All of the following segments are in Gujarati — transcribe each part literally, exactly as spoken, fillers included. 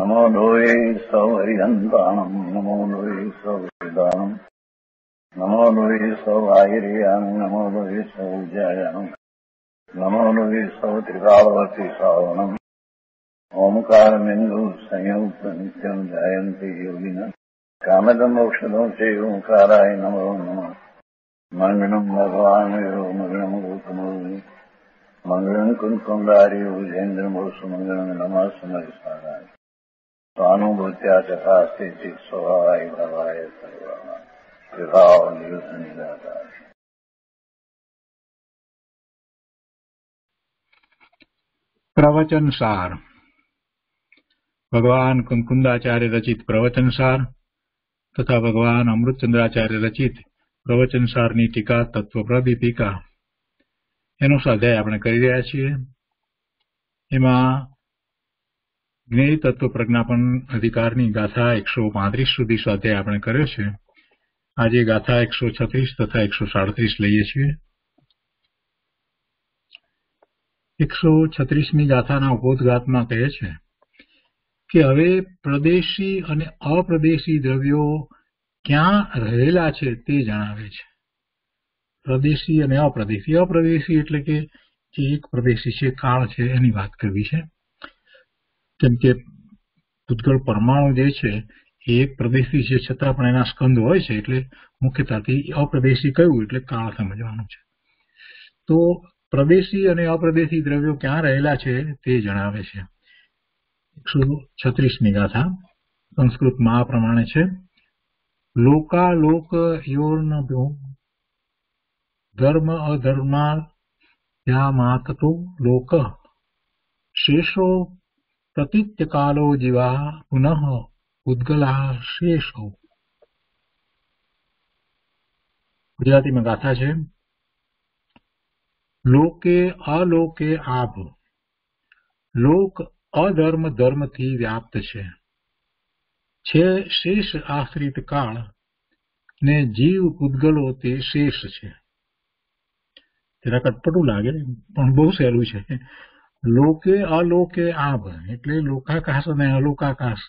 નમો લોહે સૌ હરિહંતાણમ નમો લોહે સૌ હરિદાનમ નમો લોહે સૌ આયર્યામ નમો લોહે સૌ જયામ નમો લોહે સૌ ત્રિકાળવતી શ્રાવણમ ઓમકારમિંદુ સંયુક્ત નિત્યમ જાયંતી યોગિના કામદમ ઔષધો છે ઓંકારાય નમો નમઃ મંગળમ ભગવાન યો મંગળમ ગૌતમો મંગળમ કુંદકુંડાર્યો જૈન્દ્રમો સુમંગળમ નમઃ સમયસારાય સ્વાનુભૂત્યા ચકાસ્તે ચિત સ્વભાવાય ભવાય સર્વમાં વિભાવ નિયુત નિરાકાર. પ્રવચનસાર. ભગવાન કુંદકુંદાચાર્ય રચિત પ્રવચનસાર તથા ભગવાન અમૃતચંદ્રાચાર્ય રચિત પ્રવચનસારની ટીકા તત્વપ્રદીપિકા એનો સ્વાધ્યાય આપણે કરી રહ્યા છીએ. એમાં જ્ઞેય તત્વ પ્રજ્ઞાપન અધિકારની ગાથા એકસો પાંત્રીસ સુધી સ્વાધ્યાય આપણે કર્યો છે. આજે ગાથા એકસો છત્રીસ તથા એકસો સાડત્રીસ લઈએ છીએ. એકસો છત્રીસમી ગાથાના ઉपोद्घातમાં કહે છે કે હવે પ્રદેશી અને અપ્રદેશી દ્રવ્યો ક્યાં રહેલા છે તે જણાવે છે. પ્રદેશી અને અપ્રદેશી. અપ્રદેશી એટલે કે જે એક પ્રદેશી છે, કાળ છે, એની વાત કરવી છે. કેમ કે પૂતગળ પરમાણુ જે છે એ એક પ્રદેશી છે, છતાં પણ એના સ્કંદ હોય છે, એટલે મુખ્યતાથી અપ્રદેશી કયું એટલે કાળ સમજવાનું છે. તો પ્રદેશી અને અપ્રદેશી દ્રવ્યો ક્યાં રહેલા છે તે જણાવે છે. એકસો છત્રીસમી ગાથા સંસ્કૃતમાં આ પ્રમાણે છે. લોકાલોક યોર્નભ્યો ધર્મ અધર્મા યામાતતો લોક શેષો પ્રતિત્યકાલો જીવા પુનઃ ઉદ્ગલા શેષો. ગુજરાતીમાં ગાથા છે. લોકે અલોકે આપ. લોક અધર્મ ધર્મથી વ્યાપ્ત છે. છે શેષ આશ્રિત કાળ ને જીવ પૂતગલો તે શેષ છે. જરા કટપટું લાગે પણ બહુ સહેલું છે. લોકે અલોકે આપ એટલે લોકાકાશ અને અલોકાકાશ.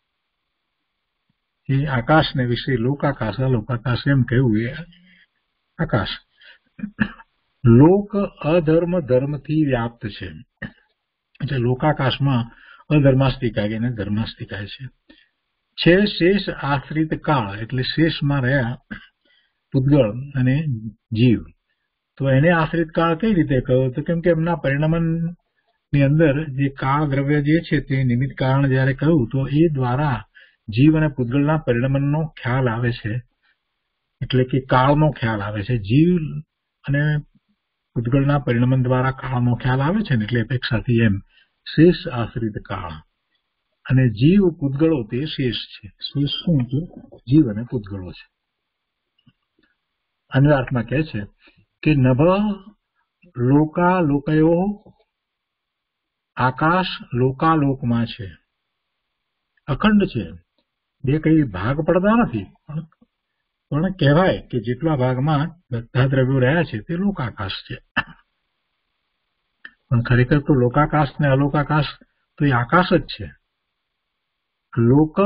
એ આકાશને વિશે લોકાકાશ અલોકાકાશ એમ કહેવું એ આકાશ. લોક અધર્મ ધર્મથી વ્યાપ્ત છે એટલે લોકાકાશમાં અધર્માસ્તિકાય અને ધર્માસ્તિકાય છે. છે શેષ આશ્રિત કાળ એટલે શેષમાં રહ્યા પૂતગળ અને જીવ. તો એને આશ્રિત કાળ કઈ રીતે કહ્યો? તો કેમ કે એમના પરિણમન ની અંદર જે કાળ દ્રવ્ય જે છે તે નિમિત્ત કારણ જયારે કહ્યું તો એ દ્વારા જીવ અને પૂતગળના પરિણમનનો ખ્યાલ આવે છે, એટલે કે કાળનો ખ્યાલ આવે છે. જીવ અને પૂતગળના પરિણમન દ્વારા કાળનો ખ્યાલ આવે છે ને એટલે અપેક્ષાથી એમ શેષ આશ્રિત કાળ અને જીવ પૂતગળો તે શેષ છે. શેષ શું છે? જીવ અને પૂતગળો છે. અન્વયાર્થમાં કહે છે કે નભ લોકાલોકયો આકાશ લોકાલોકમાં છે, અખંડ છે, બે કઈ ભાગ પડતા નથી, પણ કહેવાય કે જેટલા ભાગમાં બધા દ્રવ્યો રહ્યા છે તે લોકાકાશ છે. પણ ખરેખર તો લોકાકાશ ને અલોકાકાશ તો એ આકાશ જ છે. લોક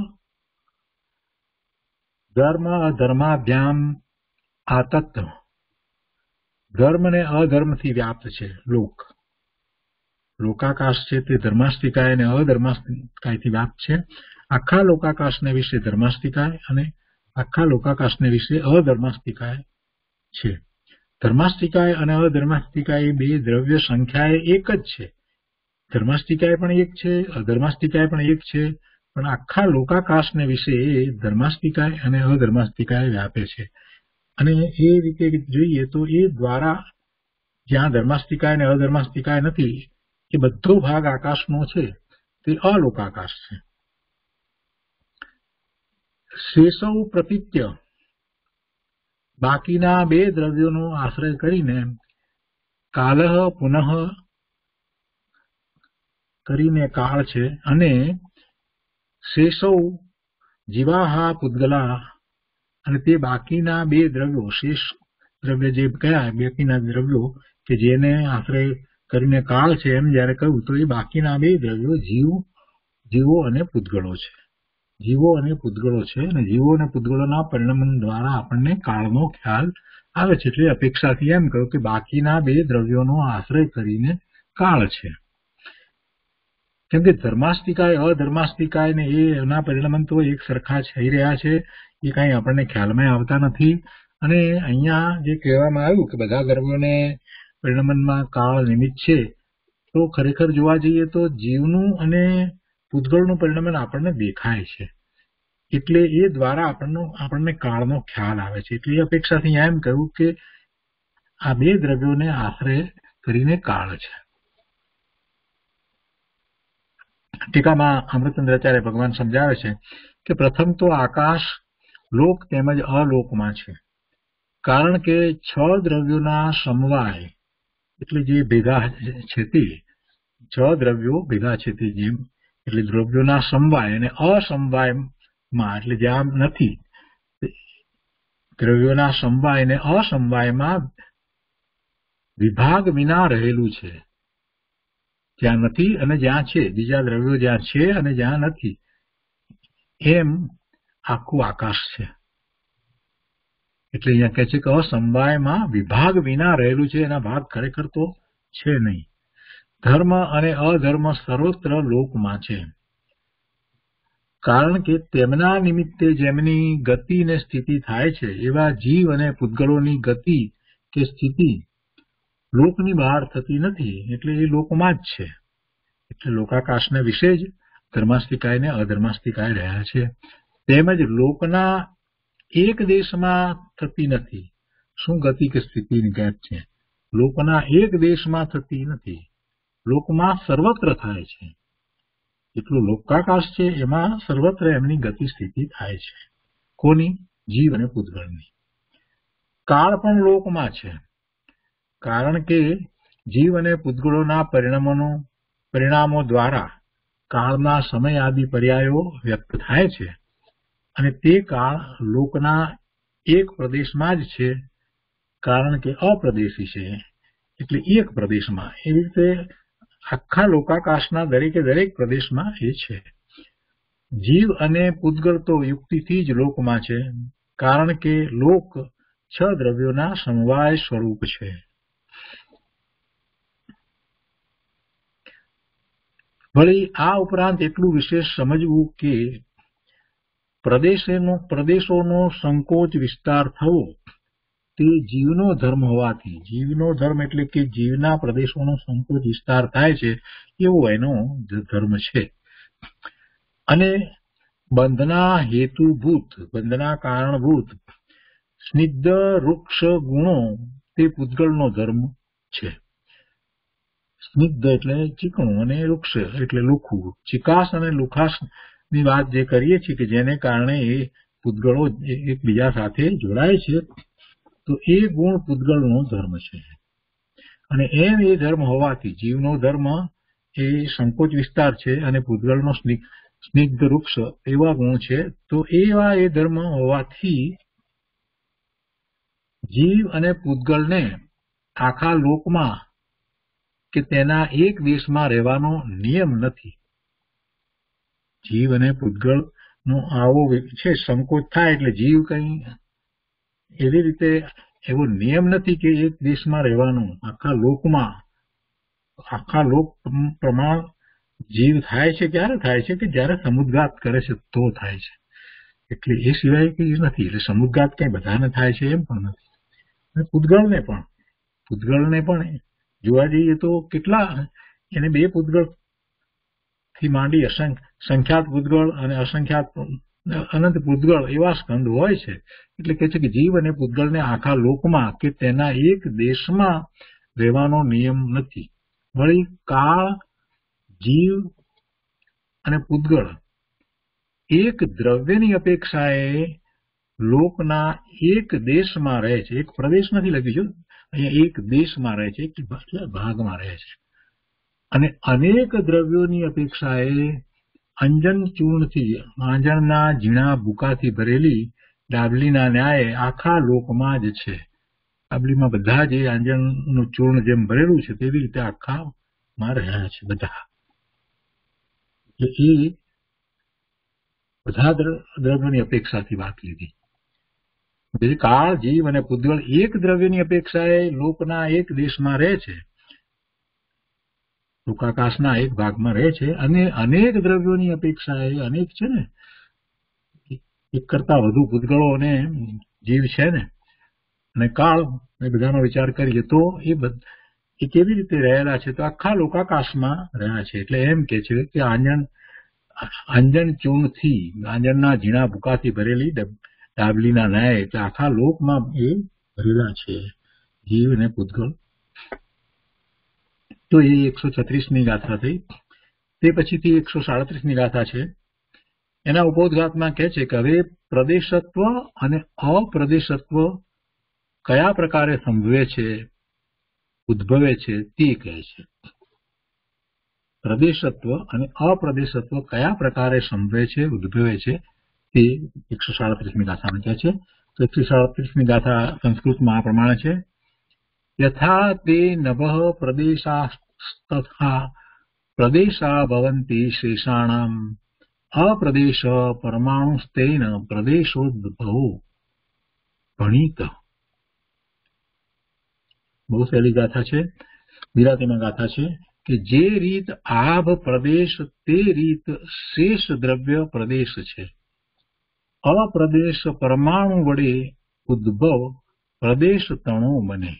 ધર્મ અધર્માભ્યામ આતત. ધર્મ ને અધર્મથી વ્યાપ્ત છે લોક. લોકાકાશ છે તે ધર્માસ્તિકાય અને અધર્માસ્તિકાયથી વ્યાપ્ત છે. આખા લોકાકાશને વિશે ધર્માસ્તિકાય અને આખા લોકાકાશને વિશે અધર્માસ્તિકાય છે. ધર્માસ્તિકાય અને અધર્માસ્તિકાય બે દ્રવ્ય સંખ્યાએ એક જ છે. ધર્માસ્તિકાય પણ એક છે, અધર્માસ્તિકાય પણ એક છે, પણ આખા લોકાકાશને વિશે ધર્માસ્તિકાય અને અધર્માસ્તિકાય વ્યાપે છે. અને એ રીતે જોઈએ તો એ દ્વારા જ્યાં ધર્માસ્તિકાય અને અધર્માસ્તિકાય નથી એ બધો ભાગ આકાશનો છે તે અલોકાકાશ છે. શેષવ પ્રતિત્ય. બાકીના બે દ્રવ્યોનો આશ્રય કરીને કાલહ પુનઃ કરીને કાળ છે અને શેષવ જીવાહા પૂતગલા અને તે બાકીના બે દ્રવ્યો શેષ દ્રવ્ય જે કયા બાકીના દ્રવ્યો કે જેને આશ્રય કરીને કાળ છે એમ જયારે કહ્યું તો એ બાકીના બે દ્રવ્યો જીવ જીવો અને પૂતગળો છે. જીવો અને પૂતગળો છે અને જીવો અને પૂતગળોના પરિણમન દ્વારા આપણને કાળનો ખ્યાલ આવે છે. એટલે અપેક્ષાથી એમ કહ્યું કે બાકીના બે દ્રવ્યોનો આશ્રય કરીને કાળ છે. કેમ કે ધર્માસ્તિકાય અધર્માસ્તિકાય ને એના પરિણમન તો એક સરખા થઈ રહ્યા છે, એ કાંઈ આપણને ખ્યાલમાં આવતા નથી. અને અહીંયા જે કહેવામાં આવ્યું કે બધા દ્રવ્યોને પરિણમનમાં કાળ નિમિત્ત છે, તો ખરેખર જોવા જઈએ તો જીવનું અને પૂતગળનું પરિણમન આપણને દેખાય છે, એટલે એ દ્વારા આપણનો આપણને કાળનો ખ્યાલ આવે છે. એટલે એ અપેક્ષાથી એમ કહ્યું કે આ બે દ્રવ્યોને આશ્રય કરીને કાળ છે. ટીકામાં અમૃતચંદ્રાચાર્ય ભગવાન સમજાવે છે કે પ્રથમ તો આકાશ લોક તેમજ અલોકમાં છે, કારણ કે છ દ્રવ્યોના સમવાય એટલે જે ભેગા છે તે છ દ્રવ્યો ભેગા છે તે જેમ એટલે દ્રવ્યોના સમવાય અને અસમવાયમાં એટલે જ્યાં નથી દ્રવ્યોના સમવાય અને અસમવાયમાં વિભાગ વિના રહેલું છે. જ્યાં નથી અને જ્યાં છે, બીજા દ્રવ્યો જ્યાં છે અને જ્યાં નથી, એમ આખું આકાશ છે. એટલે અહીંયા કહે છે કે અસમવાયમાં વિભાગ વિના રહેલું છે, એના ભાગ ખરેખર તો છે નહીં. ધર્મ અને અધર્મ સર્વત્ર લોકમાં છે, કારણ કે તેમના નિમિત્તે જેમની ગતિ ને સ્થિતિ થાય છે એવા જીવ અને પૂતગળોની ગતિ કે સ્થિતિ લોકની બહાર થતી નથી, એટલે એ લોકમાં જ છે. એટલે લોકાકાશને વિશે જ ધર્માસ્તિકાય ને અધર્માસ્તિકાય રહ્યા છે. તેમજ લોકના એક દેશમાં થતી નથી. શું ગતિ કે સ્થિતિની ગેપ છે? લોકના એક દેશમાં થતી નથી, લોકમાં સર્વત્ર થાય છે. એટલું લોકાકાશ છે, એમાં સર્વત્ર એમની ગતિ સ્થિતિ થાય છે. કોની? જીવ અને પૂતગળની. કાળ પણ લોકમાં છે, કારણ કે જીવ અને પૂતગળોના પરિણામોનો પરિણામો દ્વારા કાળના સમય આદિ પર્યાયો વ્યક્ત થાય છે, અને તે કાળ લોકના એક પ્રદેશમાં જ છે, કારણ કે અપ્રદેશી છે, એટલે એક પ્રદેશમાં. એવી રીતે આખા લોકાકાશના દરેકે દરેક પ્રદેશમાં એ છે. જીવ અને પૂતગળ તો યુક્તિથી જ લોકમાં છે, કારણ કે લોક છ દ્રવ્યોના સમવાય સ્વરૂપ છે. વળી આ ઉપરાંત એટલું વિશેષ સમજવું કે પ્રદેશોનો પ્રદેશોનો સંકોચ વિસ્તાર થવો તે જીવનો ધર્મ હોવાથી, જીવનો ધર્મ એટલે કે જીવના પ્રદેશોનો સંકોચ વિસ્તાર થાય છે એવો એનો ધર્મ છે. અને બંધના હેતુભૂત, બંધના કારણભૂત સ્નિગ્ધ વૃક્ષ ગુણો તે પૂતગળનો ધર્મ છે. સ્નિગ્ધ એટલે ચીકણું અને વૃક્ષ એટલે લુખું. ચિકાસ અને લુખાસ ની વાત જે કરીએ છીએ કે જેને કારણે એ પૂતગળો એકબીજા સાથે જોડાય છે, તો એ ગુણ પૂતગળનો ધર્મ છે. અને એમ એ ધર્મ હોવાથી જીવનો ધર્મ એ સંકોચ વિસ્તાર છે અને પૂતગળનો સ્નિગ્ધ વૃક્ષ એવા ગુણ છે. તો એવા એ ધર્મ હોવાથી જીવ અને પૂતગળને આખા લોકમાં કે તેના એક દેશમાં રહેવાનો નિયમ નથી. જીવ અને પૂતગળ નો આવો છે સંકોચ થાય એટલે જીવ કઈ એવી રીતે એવો નિયમ નથી કે એક દેશમાં રહેવાનું. આખા લોકમાં આખા લોક પ્રમાણ જીવ થાય છે. ક્યારે થાય છે? કે જયારે સમુદ્ઘાત કરે છે તો થાય છે. એટલે એ સિવાય કઈ નથી. એટલે સમુદ્ઘાત કઈ બધાને થાય છે એમ પણ નથી. અને પૂતગળને પણ પૂતગળને પણ જોવા જઈએ તો કેટલા એને બે પૂતગળ થી માંડી અસંખ્ય સંખ્યાત પૂતગળ અને અસંખ્યાત અનંત પૂતગળ એવા સ્કંદ હોય છે. એટલે કે છે કે જીવ અને પૂતગળને આખા લોકમાં કે તેના એક દેશમાં રહેવાનો નિયમ નથી. વળી કાળ, જીવ અને પૂતગળ એક દ્રવ્યની અપેક્ષાએ લોકના એક દેશમાં રહે છે. એક પ્રદેશ નથી લખ્યું છે અહીંયા, એક દેશમાં રહે છે, એક ભાગમાં રહે છે. અને અનેક દ્રવ્યોની અપેક્ષાએ અંજન ચૂર્ણથી, આંજણના ઝીણા ભૂકાથી ભરેલી ડાબલીના ન્યાય આખા લોકમાં જ છે. ડાબલીમાં બધા જે આંજણનું ચૂર્ણ જેમ ભરેલું છે તેવી રીતે આખામાં રહ્યા છે બધા. એ બધા દ્રવ્યોની અપેક્ષાથી વાત લીધી. કાળ, જીવ અને પૂતગળ એક દ્રવ્યની અપેક્ષાએ લોકના એક દેશમાં રહે છે, લોકાકાશના એક ભાગમાં રહે છે, અને અનેક દ્રવ્યોની અપેક્ષાએ અનેક છે ને, એક કરતા વધુ પૂતગળો અને જીવ છે ને, અને કાળ એ બધાનો વિચાર કરીએ તો એ એ કેવી રીતે રહેલા છે? તો આખા લોકાકાશમાં રહ્યા છે. એટલે એમ કે છે કે આંજણ આંજણ ચૂર્ણથી, આંજણના ઝીણા ભૂકાથી ભરેલી ડાબલીના ન્યાય, એટલે આખા લોકમાં એ ભરેલા છે જીવ અને પૂતગળ. તો એ એકસો છત્રીસમી ગાથા થઈ. તે પછીથી એકસો સાડત્રીસમી ગાથા છે. એના ઉપોદ્ઘાતમાં કહે છે કે હવે પ્રદેશત્વ અને અપ્રદેશત્વ કયા પ્રકારે સંભવે છે, ઉદ્ભવે છે, તે કહે છે. પ્રદેશત્વ અને અપ્રદેશત્વ કયા પ્રકારે સંભવે છે, ઉદ્ભવે છે, તે એકસો સાડત્રીસમી ગાથામાં કહે છે. તો એકસો સાડત્રીસમી ગાથા સંસ્કૃતમાં આ પ્રમાણે છે: યથા તે નભઃ પ્રદેશાસ્તથા પ્રદેશા ભવન્તિ શેષાણામ અપ્રદેશ પરમાણુસ્તેન પ્રદેશોદ્ભવો ભણીત. બહુ સહેલી ગાથા છે, ગુજરાતીમાં ગાથા છે કે જે રીત આભ પ્રદેશ તે રીત શેષ દ્રવ્ય પ્રદેશ છે. અપ્રદેશ પરમાણુ વડે ઉદ્ભવ પ્રદેશ તણો બને.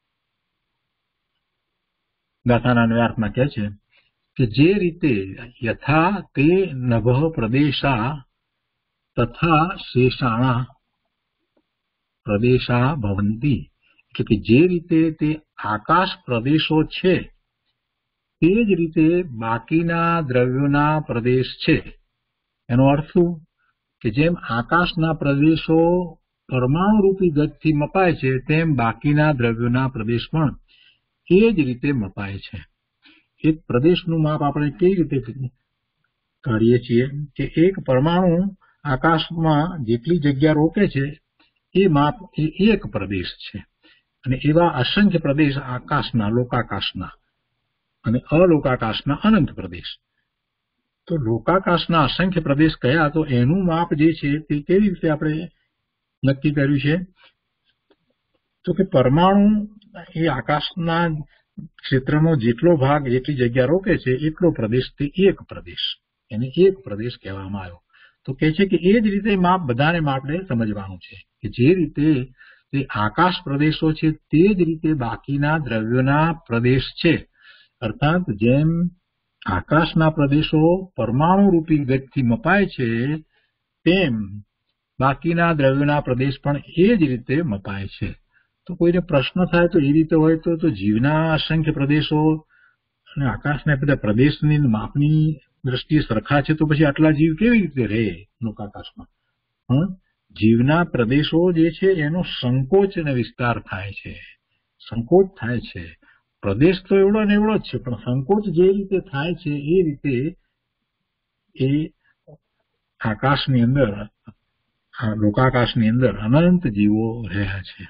ગાથાના અન્વયાર્થમાં કહે છે કે જે રીતે યથા તે નભઃ પ્રદેશા તથા શેષાણા પ્રદેશા ભવંતિ, એટલે કે જે રીતે તે આકાશ પ્રદેશો છે તે જ રીતે બાકીના દ્રવ્યોના પ્રદેશ છે. એનો અર્થ શું? કે જેમ આકાશના પ્રદેશો પરમાણુ રૂપી ગજથી મપાય છે, તેમ બાકીના દ્રવ્યોના પ્રદેશ પણ એ જ રીતે મપાય છે. એક પ્રદેશનું માપ આપણે કેવી રીતે કાઢીએ છીએ કે એક પરમાણુ આકાશમાં જેટલી જગ્યા રોકે છે એ માપ એ એક પ્રદેશ છે. અને એવા અસંખ્ય પ્રદેશ આકાશના, લોકાકાશના અને અલોકાકાશના અનંત પ્રદેશ. તો લોકાકાશના અસંખ્ય પ્રદેશ કયા? તો એનું માપ જે છે તે કેવી રીતે આપણે નક્કી કર્યું છે? તો કે પરમાણુ એ આકાશના ક્ષેત્રનો જેટલો ભાગ, જેટલી જગ્યા રોકે છે એટલો પ્રદેશ તે એક પ્રદેશ, એને એક પ્રદેશ કહેવામાં આવ્યો. તો કહે છે કે એ જ રીતે માપ બધાને આપણે સમજવાનું છે કે જે રીતે તે આકાશ પ્રદેશો છે તે જ રીતે બાકીના દ્રવ્યોના પ્રદેશ છે. અર્થાત જેમ આકાશના પ્રદેશો પરમાણુ રૂપી ગજથી મપાય છે તેમ બાકીના દ્રવ્યોના પ્રદેશ પણ એ જ રીતે મપાય છે. તો કોઈને પ્રશ્ન થાય તો એ રીતે હોય તો તો જીવના અસંખ્ય પ્રદેશો અને આકાશના બધા પ્રદેશની માપની દ્રષ્ટિએ સરખા છે, તો પછી આટલા જીવ કેવી રીતે રહે લોકાકાશમાં? પણ જીવના પ્રદેશો જે છે એનો સંકોચ અને વિસ્તાર થાય છે, સંકોચ થાય છે. પ્રદેશ તો એવડો ને એવડો જ છે, પણ સંકોચ જે રીતે થાય છે એ રીતે એ આકાશની અંદર, લોકાકાશની અંદર અનંત જીવો રહ્યા છે.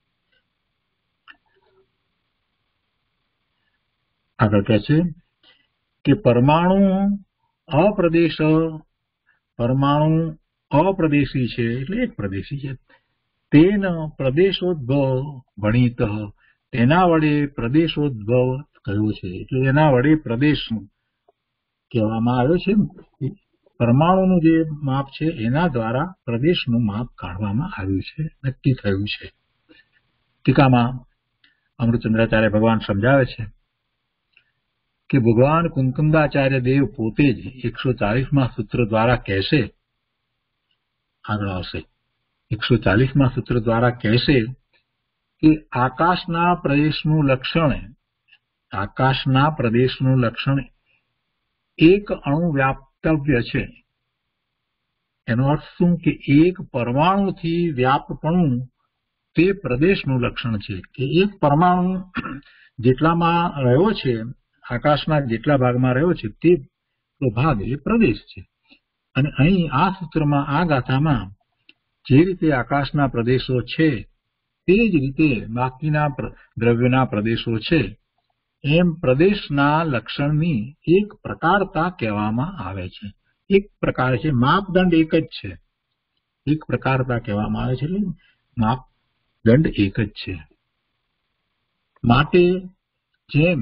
આગળ કહે છે કે પરમાણુ અપ્રદેશ, પરમાણુ અપ્રદેશી છે એટલે એક પ્રદેશી છે. તેન પ્રદેશોદ્ભવ ભણીત, તેના વડે પ્રદેશોદ્ભવ કયો છે એટલે એના વડે પ્રદેશ કહેવામાં આવ્યો છે. પરમાણુનું જે માપ છે એના દ્વારા પ્રદેશનું માપ કાઢવામાં આવ્યું છે, નક્કી થયું છે. ટીકામાં અમૃતચંદ્રાચાર્ય ભગવાન સમજાવે છે કે ભગવાન કુંદકુંદાચાર્ય દેવ પોતે જ એકસો ચાલીસમાં સૂત્ર દ્વારા કહેશે, આગળ આવશે, એકસો ચાલીસમાં સૂત્ર દ્વારા કહેશે કે આકાશના પ્રદેશનું લક્ષણ, આકાશના પ્રદેશનું લક્ષણ એક અણુ વ્યાપ્તવ્ય છે. એનો અર્થ શું? કે એક પરમાણુથી વ્યાપપણું તે પ્રદેશનું લક્ષણ છે. કે એક પરમાણુ જેટલામાં રહ્યો છે, આકાશના જેટલા ભાગમાં રહ્યો છે તે ભાગ એ પ્રદેશ છે. અને અહીં આ સૂત્રમાં, આ ગાથામાં જે રીતે આકાશના પ્રદેશો છે તે જ રીતે બાકીના દ્રવ્યોના પ્રદેશો છે, એમ પ્રદેશના લક્ષણની એક પ્રકારતા કહેવામાં આવે છે. એક પ્રકાર છે, માપદંડ એક જ છે, એક પ્રકારતા કહેવામાં આવે છે, એટલે માપદંડ એક જ છે. માટે જેમ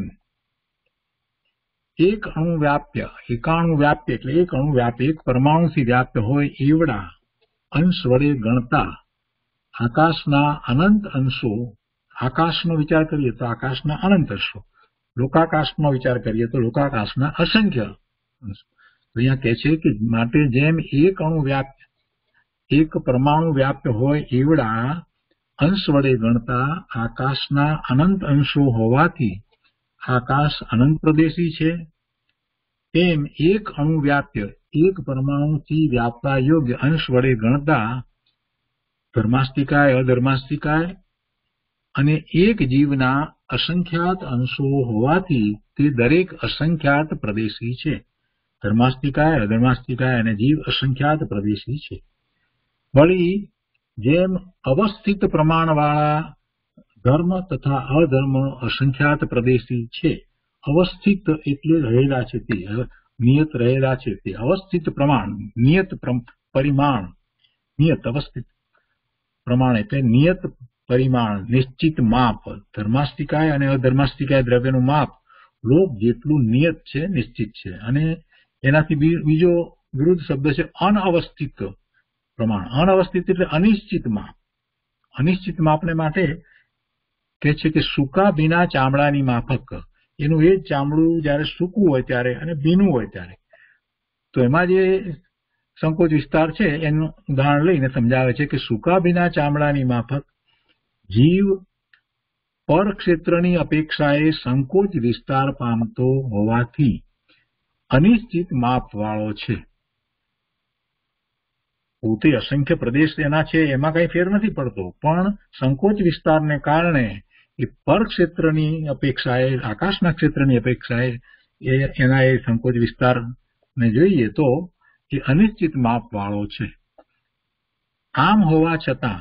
એક અણુ વ્યાપ્ય, એકાણુ વ્યાપ્ય એટલે એક અણુ વ્યાપ્ય, એક પરમાણુથી વ્યાપ્ય હોય એવડા અંશ વડે ગણતા આકાશના અનંત અંશો, આકાશનો વિચાર કરીએ તો આકાશના અનંત અંશો, લોકાકાશનો વિચાર કરીએ તો લોકાકાશના અસંખ્ય અંશો. અહીંયા કહે છે કે માટે જેમ એક અણુ વ્યાપ્ય, એક પરમાણુ વ્યાપ્ય હોય એવડા અંશ વડે ગણતા આકાશના અનંત અંશો હોવાથી આકાશ અનંત પ્રદેશી છે, તેમ એક અણુ વ્યાપ્ય, એક પરમાણુથી વ્યાપવા યોગ્ય અંશ વડે ગણતા ધર્માસ્તિકાય, અધર્માસ્તિકાય અને એક જીવના અસંખ્યાત અંશો હોવાથી તે દરેક અસંખ્યાત પ્રદેશી છે. ધર્માસ્તિકાય, અધર્માસ્તિકાય અને જીવ અસંખ્યાત પ્રદેશી છે. વળી જેમ અવસ્થિત પ્રમાણવાળા ધર્મ તથા અધર્મ અસંખ્યાત પ્રદેશી છે. અવસ્થિત એટલે રહેલા છે, તે નિયત રહેલા છે, તે અવસ્થિત પ્રમાણ, નિયત પરિમાણ, નિયત અવસ્થિત પ્રમાણ એટલે નિયત પરિમાણ, નિશ્ચિત માપ. ધર્માસ્તિકાય અને અધર્માસ્તિકાય દ્રવ્યનું માપ લોક જેટલું નિયત છે, નિશ્ચિત છે. અને એનાથી બીજો વિરુદ્ધ શબ્દ છે અનઅવસ્થિત પ્રમાણ. અનઅવસ્થિત એટલે અનિશ્ચિત માપ. અનિશ્ચિત માપને માટે કે છે કે સૂકા ભીના ચામડાની માફક, એનું એ જ ચામડું જયારે સૂકું હોય ત્યારે અને ભીનું હોય ત્યારે. તો એમાં જે સંકોચ વિસ્તાર છે એનું ઉદાહરણ લઈને સમજાવે છે કે સૂકા ભીના ચામડાની માફક જીવ પર ક્ષેત્રની અપેક્ષાએ સંકોચ વિસ્તાર પામતો હોવાથી અનિશ્ચિત માપ વાળો છે. પોતે અસંખ્ય પ્રદેશ એના છે એમાં કઈ ફેર નથી પડતો, પણ સંકોચ વિસ્તારને કારણે એ પર ક્ષેત્રની અપેક્ષાએ, આકાશના ક્ષેત્રની અપેક્ષાએ એના એ સંકોચ વિસ્તારને જોઈએ તો એ અનિશ્ચિત માપ વાળો છે. આમ હોવા છતાં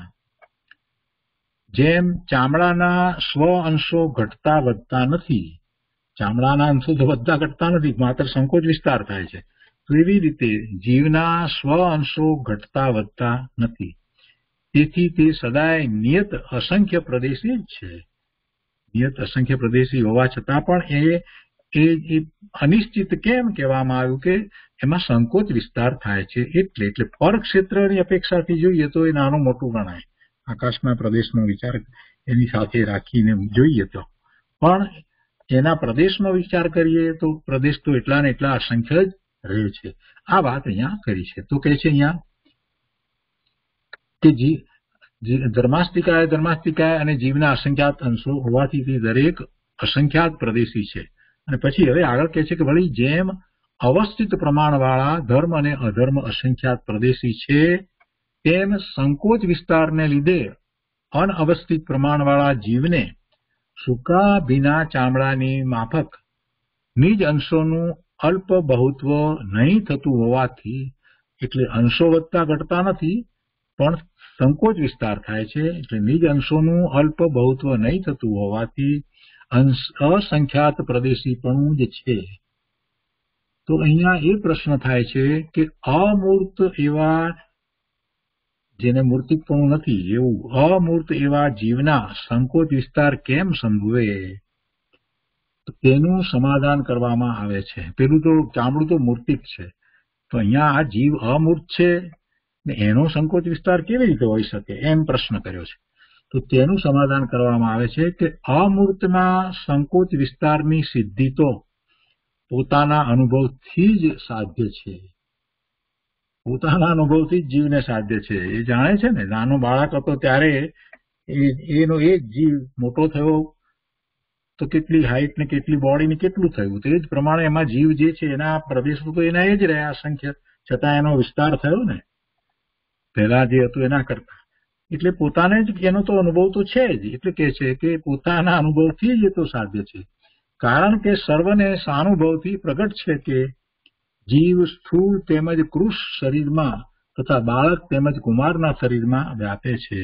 જેમ ચામડાના સ્વ અંશો ઘટતા વધતા નથી, ચામડાના અંશો તો વધતા ઘટતા નથી, માત્ર સંકોચ વિસ્તાર થાય છે, તો એવી રીતે જીવના સ્વ અંશો ઘટતા વધતા નથી. તેથી તે સદાય નિયત અસંખ્ય પ્રદેશી જ છે. નિયત અસંખ્ય પ્રદેશી હોવા છતાં પણ એ એ અનિશ્ચિત કેમ કહેવામાં આવ્યું કે એમાં સંકોચ વિસ્તાર થાય છે એટલે એટલે પર ક્ષેત્રની અપેક્ષાથી જોઈએ તો એ નાનું મોટું ગણાય. આકાશના પ્રદેશનો વિચાર એની સાથે રાખીને જોઈએ તો, પણ એના પ્રદેશનો વિચાર કરીએ તો પ્રદેશ તો એટલા ને એટલા અસંખ્ય જ રહે છે. આ વાત અહીંયા કરી છે. તો કહે છે અહીંયા કે જી ધર્માસ્તિકાય, ધર્માસ્તિકાય અને જીવના અસંખ્યાત અંશો હોવાથી તે દરેક અસંખ્યાત પ્રદેશી છે. અને પછી હવે આગળ કહે છે કે વળી જેમ અવસ્થિત પ્રમાણવાળા ધર્મ અને અધર્મ અસંખ્યાત પ્રદેશી છે, તેમ સંકોચ વિસ્તારને લીધે અનઅવસ્થિત પ્રમાણવાળા જીવને સૂકા ભીના ચામડાની માફક નિજ અંશોનું અલ્પ બહુત્વ નહીં થતું હોવાથી, એટલે અંશો વધતા ઘટતા નથી પણ સંકોચ વિસ્તાર થાય છે, એટલે નિજ અંશોનું અલ્પ બહુત્વ નહીં થતું હોવાથી અસંખ્યાત પ્રદેશી પણ જ છે. તો અહીંયા એ પ્રશ્ન થાય છે કે અમૂર્ત એવા, જેને મૂર્તિકપણું નથી એવું અમૂર્ત એવા જીવના સંકોચ વિસ્તાર કેમ સંભવે? તેનું સમાધાન કરવામાં આવે છે. પેલું તો ચામડું તો મૂર્તિક છે, તો અહીંયા આ જીવ અમૂર્ત છે ને એનો સંકોચ વિસ્તાર કેવી રીતે હોઈ શકે એમ પ્રશ્ન કર્યો છે. તો તેનું સમાધાન કરવામાં આવે છે કે અમૂર્તના સંકોચ વિસ્તારની સિદ્ધિ તો પોતાના અનુભવથી જ સાધ્ય છે. પોતાના અનુભવથી જ જીવને સાધ્ય છે. એ જાણે છે ને, નાનો બાળક હતો ત્યારે એનો એ જ જીવ મોટો થયો તો કેટલી હાઈટ ને કેટલી બોડી ને કેટલું થયું, તો એ જ પ્રમાણે એમાં જીવ જે છે એના પ્રદેશો તો એના એ જ રહ્યા અસંખ્ય, છતાં એનો વિસ્તાર થયો ને પહેલા જે હતું એના કરતા. એટલે પોતાને જ એનો તો અનુભવ તો છે જ, એટલે કે છે કે પોતાના અનુભવથી જ એ તો સાધ્ય છે. કારણ કે સર્વને સાનુભવથી પ્રગટ છે કે જીવ સ્થૂળ તેમજ કૃષ શરીરમાં તથા બાળક તેમજ કુમારના શરીરમાં વ્યાપે છે.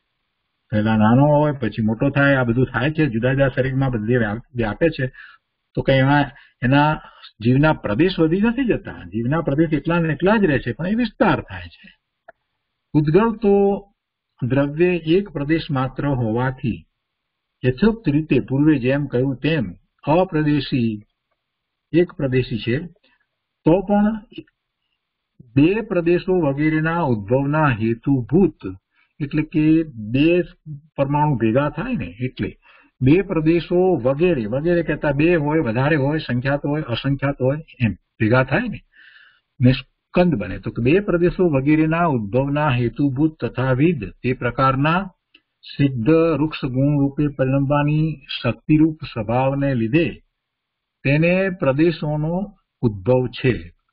પહેલા નાનો હોય પછી મોટો થાય, આ બધું થાય છે, જુદા જુદા શરીરમાં બધે વ્યાપે છે. તો કઈ એમાં એના જીવના પ્રદેશ વધી નથી જતા, જીવના પ્રદેશ એટલા ને એટલા જ રહે છે, પણ એ વિસ્તાર થાય છે. પૂતગલ તો દ્રવ્ય એક પ્રદેશ માત્ર હોવાથી યથોક્ત રીતે પૂર્વે જેમ કહ્યું તેમ અપ્રદેશી એક પ્રદેશી છે, તો પણ બે પ્રદેશો વગેરેના ઉદ્ભવના હેતુભૂત, એટલે કે બે પરમાણુ ભેગા થાય ને એટલે બે પ્રદેશો વગેરે વગેરે કહેતા બે હોય, વધારે હોય, સંખ્યાત હોય, અસંખ્યાત હોય, એમ ભેગા થાય ને ને સ્કંદ બને. તો બે પ્રદેશો વગેરેના ઉદ્ભવના હેતુભૂત તથાવિધ તે પ્રકારના સિદ્ધ વૃક્ષ ગુણ રૂપે પરિણમવાની શક્તિરૂપ સ્વભાવને લીધે તેને પ્રદેશોનો ઉદ્ભવ છે.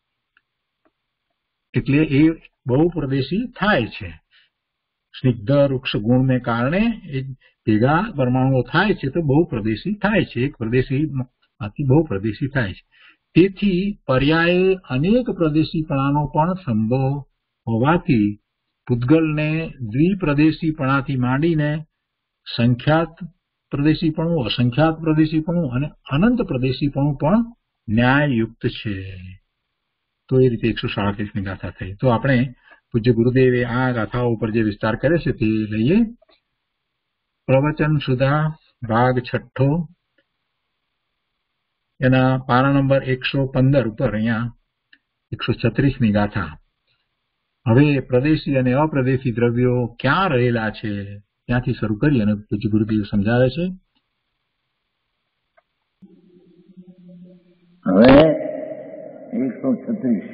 એટલે એ બહુ પ્રદેશી થાય છે. સ્નિગ્ધ વૃક્ષ ગુણને કારણે એ ભેગા પરમાણુઓ થાય છે તો બહુ પ્રદેશી થાય છે. એક પ્રદેશીમાંથી બહુ પ્રદેશી થાય છે. તેથી પર્યાયે અનેક પ્રદેશીપણાનો પણ સંભવ હોવાથી પૂતગલને દ્વિપ્રદેશીપણાથી માંડીને સંખ્યાત પ્રદેશીપણું, અસંખ્યાત પ્રદેશીપણું અને અનંત પ્રદેશીપણું પણ ન્યાયયુક્ત છે. તો એ રીતે એકસો સાડત્રીસમી ગાથા થઈ. તો આપણે પૂજ્ય ગુરુદેવે આ ગાથાઓ ઉપર જે વિસ્તાર કરે છે તે લઈએ. પ્રવચન સુધા ભાગ છઠ્ઠો, એના પારા નંબર એકસો પંદર ઉપર અહીંયા એકસો છત્રીસમી ગાથા. હવે પ્રદેશી અને અપ્રદેશી દ્રવ્યો ક્યાં રહેલા છે ત્યાંથી શરૂ કરી અને પૂજ્ય ગુરુદેવ સમજાવે છે. હવે એકસો છત્રીસ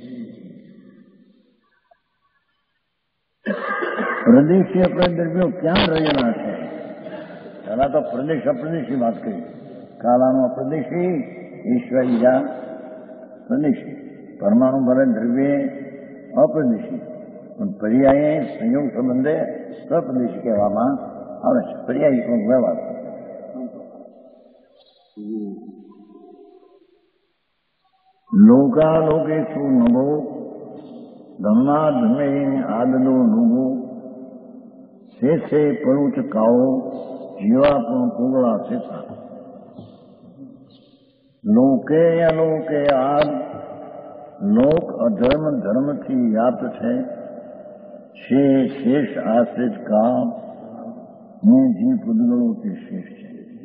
પ્રદેશી અપ્રદેશી દ્રવ્યો ક્યાં રહેલા છે. પહેલા તો પ્રદેશ અપ્રદેશી વાત કરી. કાલાનો અપ્રદેશી, ઈશ્વરીય પ્રદેશી, પરમાણુ ભરે દ્રવ્ય અપ્રદેશી, પણ પર્યાયે સંયોગ સંબંધે સ્વપ્રદેશી કહેવામાં આવે છે. પર્યાયી વ્યવહાર લોકાલોકેશુ નભો ધમ્મા ધમે આદનો નુગો શેષે પરુચ કાઓ જીવા પણ કોગળા શેષા. લોકે અલોકે આદ, લોક અધર્મ ધર્મથી વ્યાપ્ત છે. શે શેષ આશ્રિત કામ ને જી પૂતગલો તે શેષ છે.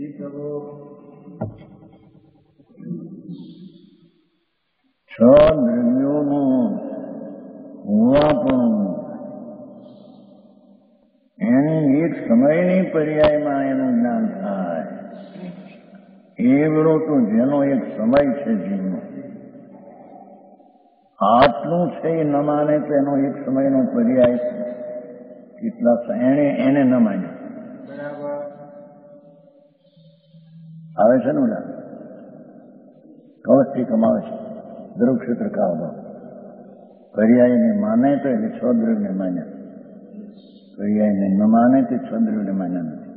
છ દ્રવ્યોનું હોવા પણ એની એક સમયની પર્યાયમાં એનું જ્ઞાન થાય. એવડો તો જેનો એક સમય છે જીવનો, આટલું છે એ ન માને તો એનો એક સમયનો પર્યાય કેટલા એને એને ન માન્યો આવે છે ને ઓલા કવચથી કમાવે છે ધ્રુવ ક્ષેત્ર કાળમાં. પર્યાયને માને તો એને છ દ્રવ્યને માન્યા, પર્યાયને ન માને તો છ દ્રવ્યને માન્યા નથી.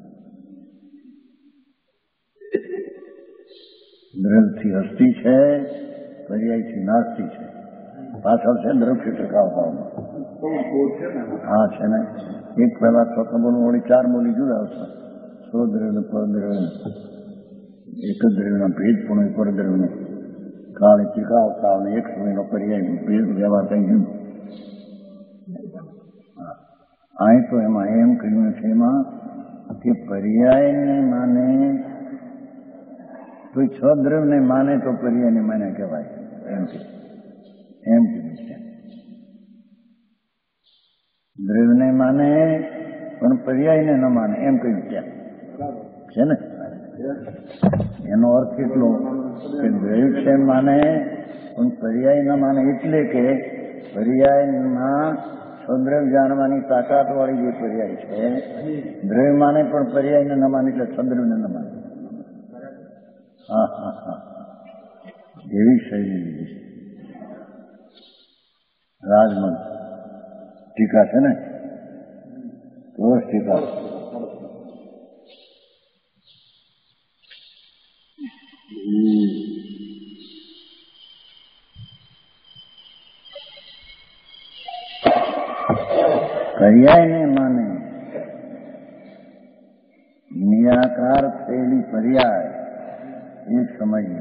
દ્રવ્યથી હસ્તી છે, પર્યાયથી નાસ્તી છે. પાછળ છે ધ્રુવ ક્ષેત્ર કાળમાં. હા છે ને. એક પહેલા છ બોલું વળી ચાર બોલી જુદા આવશે. સો દ્રવ્ય પરદ્રવ્ય એક જ દ્રવ્યના ભેદ પણ પરદ્રવ્યનો કાળ ચીકાવ કાળ એક સમયનો પર્યાય ભેદ વ્યવહાર થઈ ગયું. અહીં તો એમાં એમ કહ્યું છે એમાં કે પર્યાયને માને તો છ દ્રવ્યને માને તો પર્યાયને માને કહેવાય એમ કે એમ કીધું છે. દ્રવ્યને માને પણ પર્યાયને ન માને એમ કહ્યું ત્યાં છે ને. એનો અર્થ એટલો કે દ્રવ્ય છે માને પણ પર્યાય ન માને, એટલે કે પર્યાયમાં છદ્રવ્ય જાણવાની તાકાત વાળી જે પર્યાય છે, દ્રવ્ય માને પણ પર્યાયને ન માને એટલે છદ્રવ્યને ન માને. હા હા હા એવી શૈલી લીધી છે. રાજમન ટીકા છે ને, તો ટીકા પર્યાયને માને નિરાકાર થયેલી પર્યાય એક સમય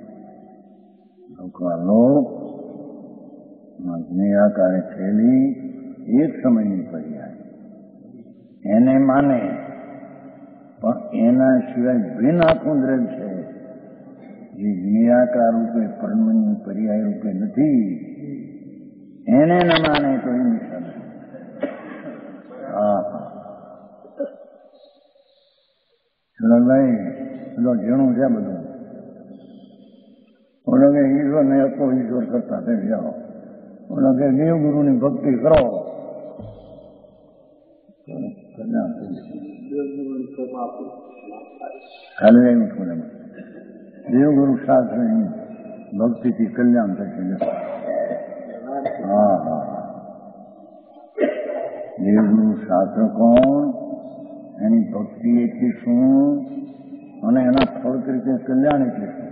લોક જ્ઞેયાકારે થયેલી એક સમયની પર્યાય એને માને, પણ એના સિવાય ભિન્ન આખું દ્રવ્ય છે જે જ્ઞેયાકાર રૂપે પરમની પર્યાય રૂપે નથી, એને ન માને તો એ નિશાન. હા ચલો ભાઈ, પેલો ઝીણું છે બધું. ઓલો કે ઈશ્વર ને અપો ઈશ્વર કરતા થઈ જાઓ. ઓલો કે દેવગુરુની ભક્તિ કરો. દેવગુરુ શાસ્ત્ર ભક્તિથી કલ્યાણ થશે. હા હા દેવગુરુ શાસ્ત્ર કોણ, એની ભક્તિ એટલી શું, અને એના ફળ તરીકે કલ્યાણ એટલે શું.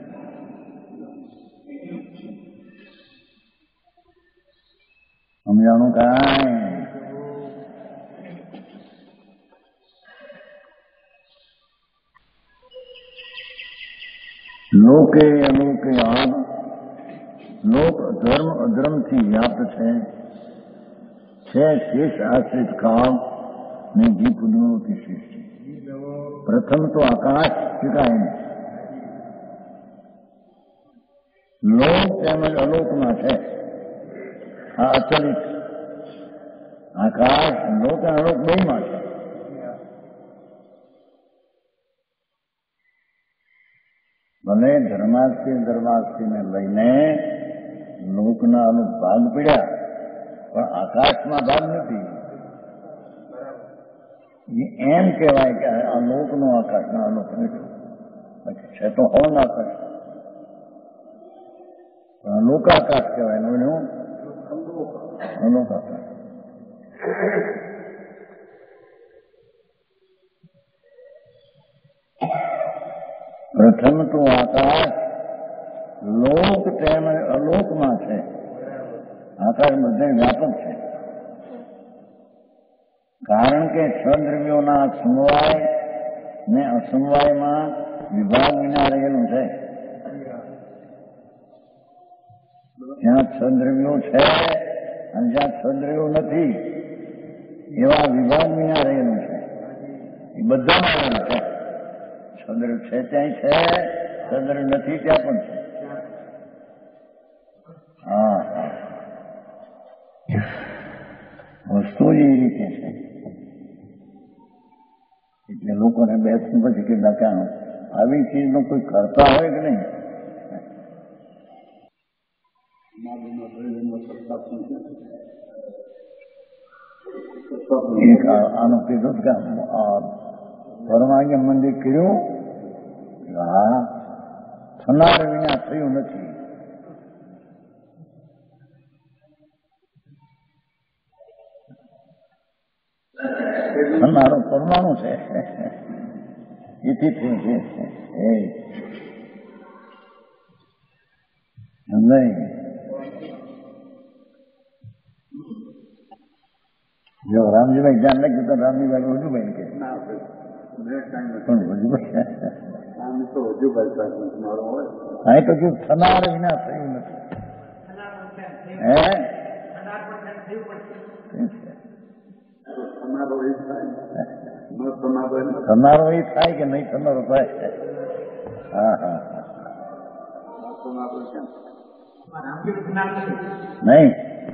સમજાણું કાંઈ? લોકે અલોકે આદ, લોક ધર્મ અધર્મથી વ્યાપ્ત છે, છે શેષ આશ્રિત કાળ ને જીપ ઉદ્યોગથી શેષ છે. પ્રથમ તો આકાશ શીખાય નહીં. લોક તેમજ અલોકમાં છે. આ અચલિત આકાશ લોક અને અલોક બેમાં છે. ભલે ધર્માસ્થી ધર્માસ્થીને લઈને લોકના અનુક ભાગ પડ્યા, પણ આકાશમાં ભાગ નથી. એમ કહેવાય કે આ લોકનો આકાશના અલોક નથી. પછી છે તો હોન આકાશ, પણ લોકાકાશ કહેવાય. એનું અલોક આકાશ. પ્રથમ તો આકાશ લોક તેમજ અલોકમાં છે. આકાશ બધે વ્યાપક છે, કારણ કે છ દ્રવ્યોના સમવાય ને અસમવાયમાં વિભાગ વિના રહેલું છે. જ્યાં છ દ્રવ્યો છે અને જ્યાં છ દ્રવ્યો નથી એવા વિભાગ વિના રહેલું છે. એ બધામાં રહેલું છે. છદ્ર છે ત્યાં છે, છદ્ર નથી ત્યાં પણ છે. હા હા વસ્તુ જ એ રીતે છે. એટલે લોકોને બેસવું પછી કે દકાનો આવી ચીજનો કોઈ કરતા હોય કે નહીં. એક આનો કીધું કે પરમાજ્ઞ મંદિર કર્યું, હા થનાર વિના થયું નથી. થનારો પરમાણુ છે, એથી થયું છે. નહીં જો રામજીભાઈ ધ્યાન રાખ્યું તો રામજીભાઈ વજુભાઈ કે હા તો કયું થનાર વિના થયું નથી. હે થનારો એ થાય કે નહીં થનારો થાય. હા હા નહીં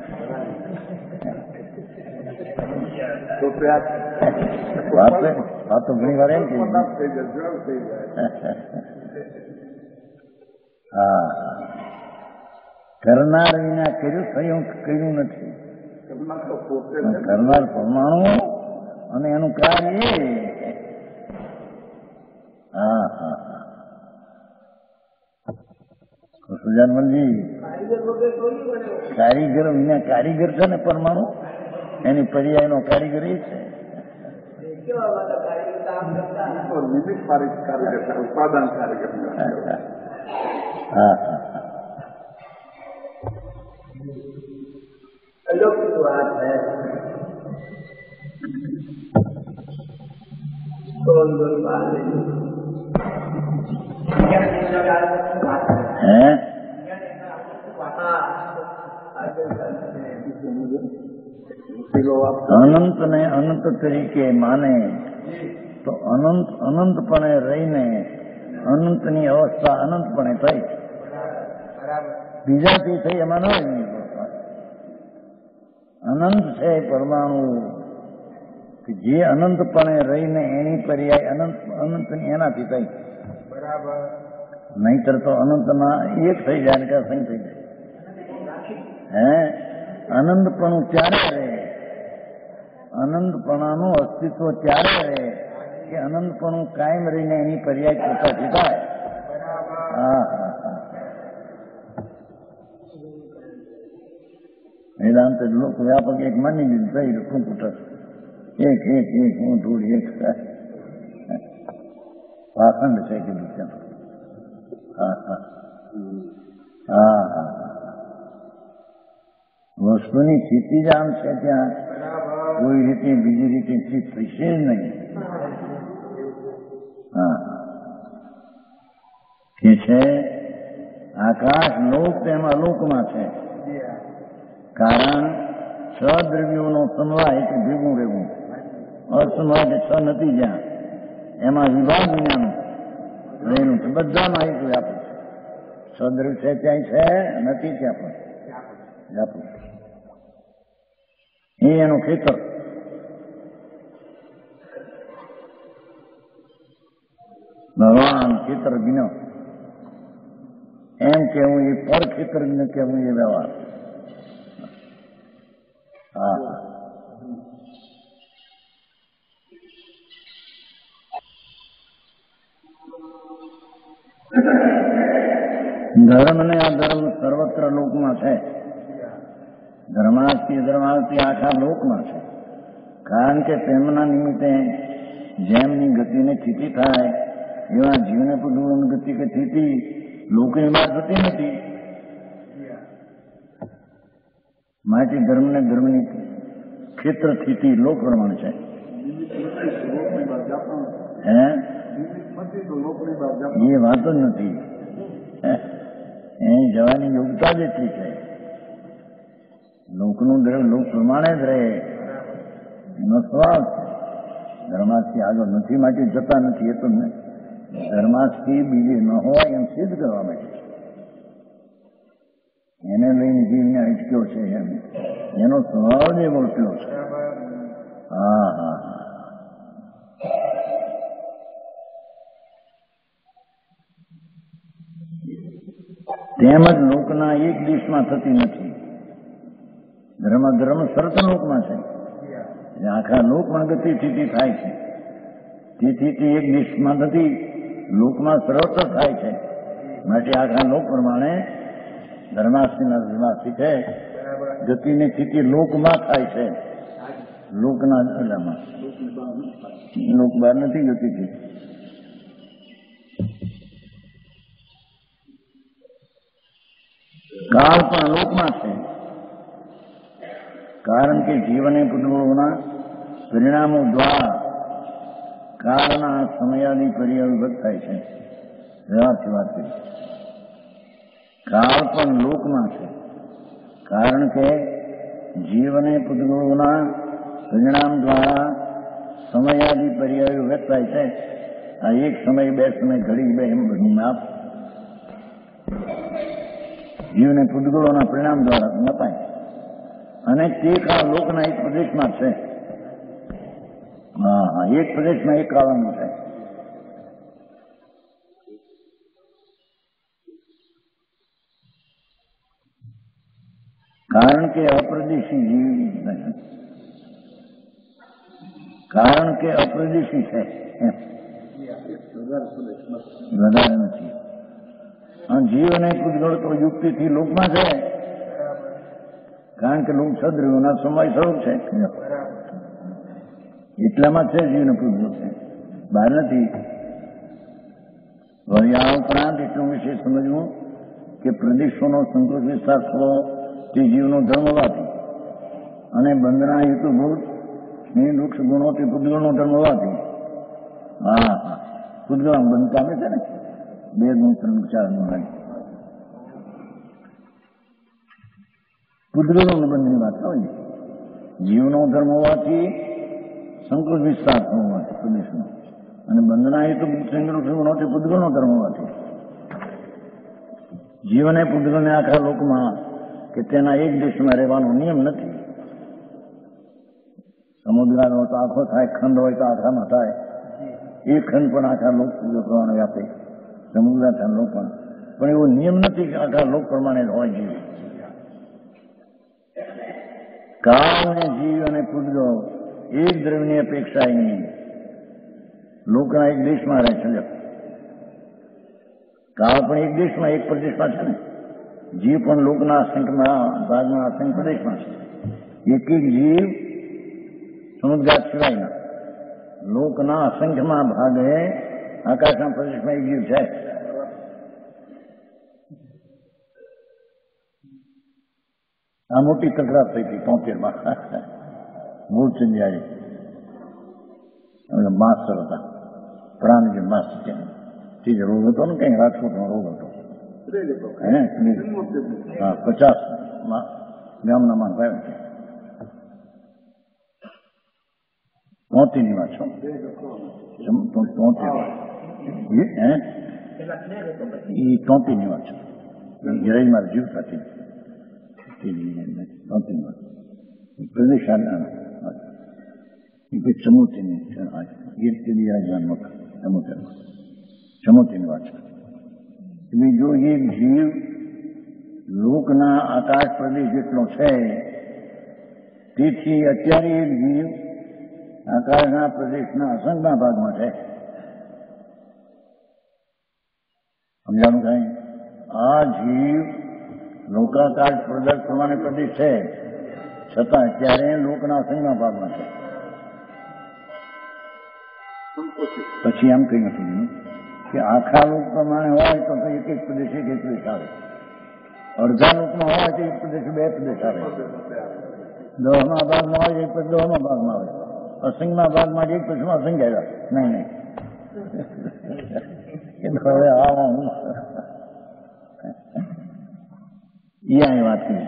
વાત તો ઘણી વાર એમ કે હા કરનાર વિના કર્યું થયું કર્યું નથી. કરનાર પરમાણુ અને એનું કાર્ય. હા હા સુજાનવલજી કારીગર વિના કારીગર છે ને પરમાણુ, એની પર્યાયનો કારીગર એ છે. હા હા હે અનંત ને અનંત તરીકે માને તો અનંત અનંતપણે રહીને અનંતની અવસ્થા અનંતપણે થઈ. બીજાથી થઈ એમાં ન રહી. અનંત છે પરમાણુ કે જે અનંતપણે રહીને એની પર્યાય અનંત અનંતની એનાથી થઈ. નહીતર તો અનંતમાં એક થઈ જાય કે સંગ થઈ જાય. હે અનંતપણું ત્યારે રહે, અનંતપણાનું અસ્તિત્વ ત્યારે રહે કે અનંતપણું કાયમ રહીને એની પર્યાય પોતાથી થાય. હા હા હા વેદાંત લોક વ્યાપક એક માની લીધું થઈ કમ્પ્યુટર એક એક એક હું ધૂળ એક પાખંડ છે કીધું ત્યાં. હા હા હા હા વસ્તુની સ્થિતિ જ આમ છે ત્યાં કોઈ રીતે બીજી રીતે સ્થિત થશે જ નહીં. હા કે છે આકાશ લોક તેમાં લોકમાં છે. કારણ છ દ્રવ્યોનો સમવાય કે ભેગું રહેવું, અસમવાય કે છ નથી જ્યાં એમાં વિભાગ વિજ્ઞાન રહેલું છે. બધામાં એક વ્યાપક છે. છ દ્રવ્ય છે ત્યાં છે, નથી ત્યાં પણ વ્યાપક એ એનું ખેતર. ભગવાન ખેતર જ્ઞ એમ કેવું એ પર ખેતર જ્ઞ કેવું એ વ્યવહાર. હા ધર્મ ને આ ધર્મ સર્વત્ર લોકમાં છે. ધર્માર્થી ધર્માર્થી આખા લોકમાં છે. કારણ કે તેમના નિમિત્તે જેમની ગતિને સ્થિતિ થાય એવા જીવને પુરુષની ગતિ કે સ્થિતિ લોકની બહાર થતી નથી. માટે ધર્મને ધર્મની ક્ષેત્ર સ્થિતિ લોક પ્રમાણે છે. હે એ વાત જ નથી. એ જવાની યોગ્યતા જ એટલી છે. લોકનું ધર્મ લોક પ્રમાણે જ રહે એનો સ્વભાવ છે. ધર્માથી આગળ નથી માટે જતા નથી. એ તો ધર્માથી બીજી ન હોય એમ સિદ્ધ કરવા માટે એને લઈને જીવને અટક્યો છે એમ એનો સ્વભાવ જ એવો એટલો છે. હા હા હા તેમજ લોકના એક દેશમાં થતી નથી. ધર્મ ધર્મ સર્ત લોકમાં છે. આખા લોકમાં ગતિ સ્થિતિ થાય છે. તેથી તે એક દેશમાં નથી, લોકમાં સર્વત્ર થાય છે. માટે આખા લોક પ્રમાણે ધર્માસ્થિના ધર્માસ્થિ છે. ગતિની સ્થિતિ લોકમાં થાય છે. લોકના અલામાં લોક બહાર નથી ગતિથી. કાળ પણ લોકમાં છે. કારણ કે જીવને પુનરોના પરિણામો દ્વારા કાળના સમયાની પર્યાય વિભક્ત થાય છે. વ્યવહારથી વાત કરી. કાળ પણ લોકમાં છે. કારણ કે જીવને પુનરોના પરિણામ દ્વારા સમયાદી પર્યાયો વ્યક્ત થાય છે. આ એક સમય બે સમય ઘડી બે એમ બધું માપ જીવને પુદગળોના પરિણામ દ્વારા નપાય. અને તે કાળ લોકના એક પ્રદેશમાં છે. હા હા એક પ્રદેશમાં એક કાળનું છે. કારણ કે અપ્રદેશી જીવ કારણ કે અપ્રદેશી છે વધારે નથી. અને જીવ અને પુદગળ તો યુક્તિથી લોકમાં છે. કારણ કે લોક સદ્રવ્યોના સમય સ્વરૂપ છે. એટલામાં છે જીવને પુદગળ છે, બહાર નથી. વળી આ ઉપરાંત એટલું વિશે સમજવું કે પ્રદેશોનો સંકોચ વિસ્તાર થવો તે જીવનો ધર્મ હોવાથી અને બંધના હેતુભૂત સ્નેહ વૃક્ષ ગુણો તે પુદગળનો ધર્મ હોવાથી. હા હા પુદગળ બંધ પામે છે ને બે ગુણ ત્રણ ચાર ગુણ પુદ્ગલનો નિબંધની વાત હોય. જીવનો ધર્મ હોવાથી સંકુચ વિસ્તાર હોવાથી પ્રદેશનો અને બંધના હેતુ નથી પુદ્ગલનો ધર્મ હોવાથી જીવને પુદ્ગલને આખા લોકમાં કે તેના એક દેશમાં રહેવાનો નિયમ નથી. સમુદ્રનો તો આખો થાય, ખંડ હોય તો આખામાં થાય. એ ખંડ પણ આખા લોક પ્રમાણે વ્યાપે, સમુદ્ર થાય લોક પણ પણ એવો નિયમ નથી કે આખા લોક પ્રમાણે હોય જીવ. કાળ અને જીવ અને પુદ્ગલ એક દ્રવ્યની અપેક્ષા નહીં. લોકના એક દેશમાં રહે છે. કાળ પણ એક દેશમાં એક પ્રદેશમાં છે ને. જીવ પણ લોકના અસંખ્યમાં ભાગમાં અસંખ્ય પ્રદેશમાં છે. એક એક જીવ સમુદ્ર સિવાયના લોકના અસંખ્યમાં ભાગે આકાશના પ્રદેશમાં એક જીવ છે. આ મોટી તકરાર થઈ હતી તોતેરમાં મૂળચંદ માસ્ટર હતા. પ્રાણ જે માસ્ટર છે તે જ રોગ હતો ને કઈ રાજકોટમાં રોગ હતો. હા પચાસ ગામના માન ભાઈ છે. તોતેરની વાત છો તોતેર હે એ તોતેરની વાત છે. ગેરેજ મારે જીવ સાથે પ્રદેશ ચમોતીની ચમોતીની વાત છે. જો એ જીવ લોકના આકાશ પ્રદેશ જેટલો છે તેથી અત્યારે એક જીવ આકાશના પ્રદેશના અસંખ્ય ભાગમાં છે. સમજાણું કઈ? આ જીવ લોકાકાર પ્રદેશ પ્રમાણે પ્રદેશ છે છતાં અત્યારે લોકના અસંખ્ય ભાગમાં છે. પછી એમ કહી નથી કે આખા લોક પ્રમાણે હોય તો એક એક પ્રદેશ એક એક પ્રદેશ આવે. અડધા લોકમાં હોય તો એક પ્રદેશ બે પ્રદેશ આવે. દહમાં ભાગમાં હોય એક દહમાં ભાગમાં આવે. અસંખ્યમાં ભાગમાં એક પ્રદેશમાં અસંખ્ય આવ્યા. નહીં નહીં હવે આવા હું એ વાત કરી.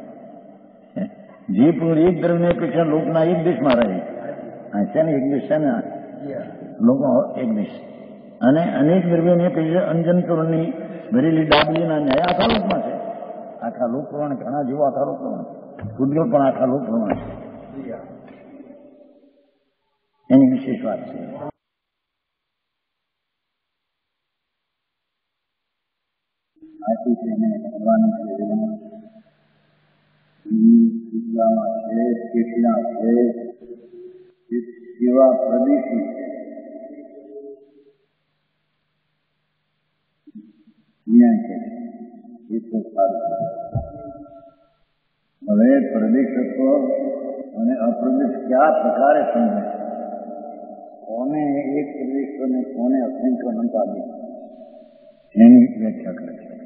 જે પણ એક દ્રવ્ય અપેક્ષા લોકના એક દેશમાં રહે છે ને એક દેશ છે ને લોકો એક દેશ અને અનેક દ્રવ્યોની અપેક્ષા અંજનતોરની ભરેલી ડાબલીના ન્યાય આખા લોકમાં છે. આખા લોક પ્રમાણે ઘણા જેવો આખા લોક પ્રમાણે પુદ્ગલ પણ આખા લોક પ્રમાણે છે. એની વિશેષ વાત છે. આથી તેને ભગવાન છે કેટલા છે કેવા પ્રદેશી છે એ તો સારું. હવે પ્રદેશત્વ અને અપ્રદેશ કયા પ્રકારે સમજે, કોને એક પ્રદેશ અને કોને અસંખ્ય અનંત આપે એની વ્યાખ્યા કરે છે.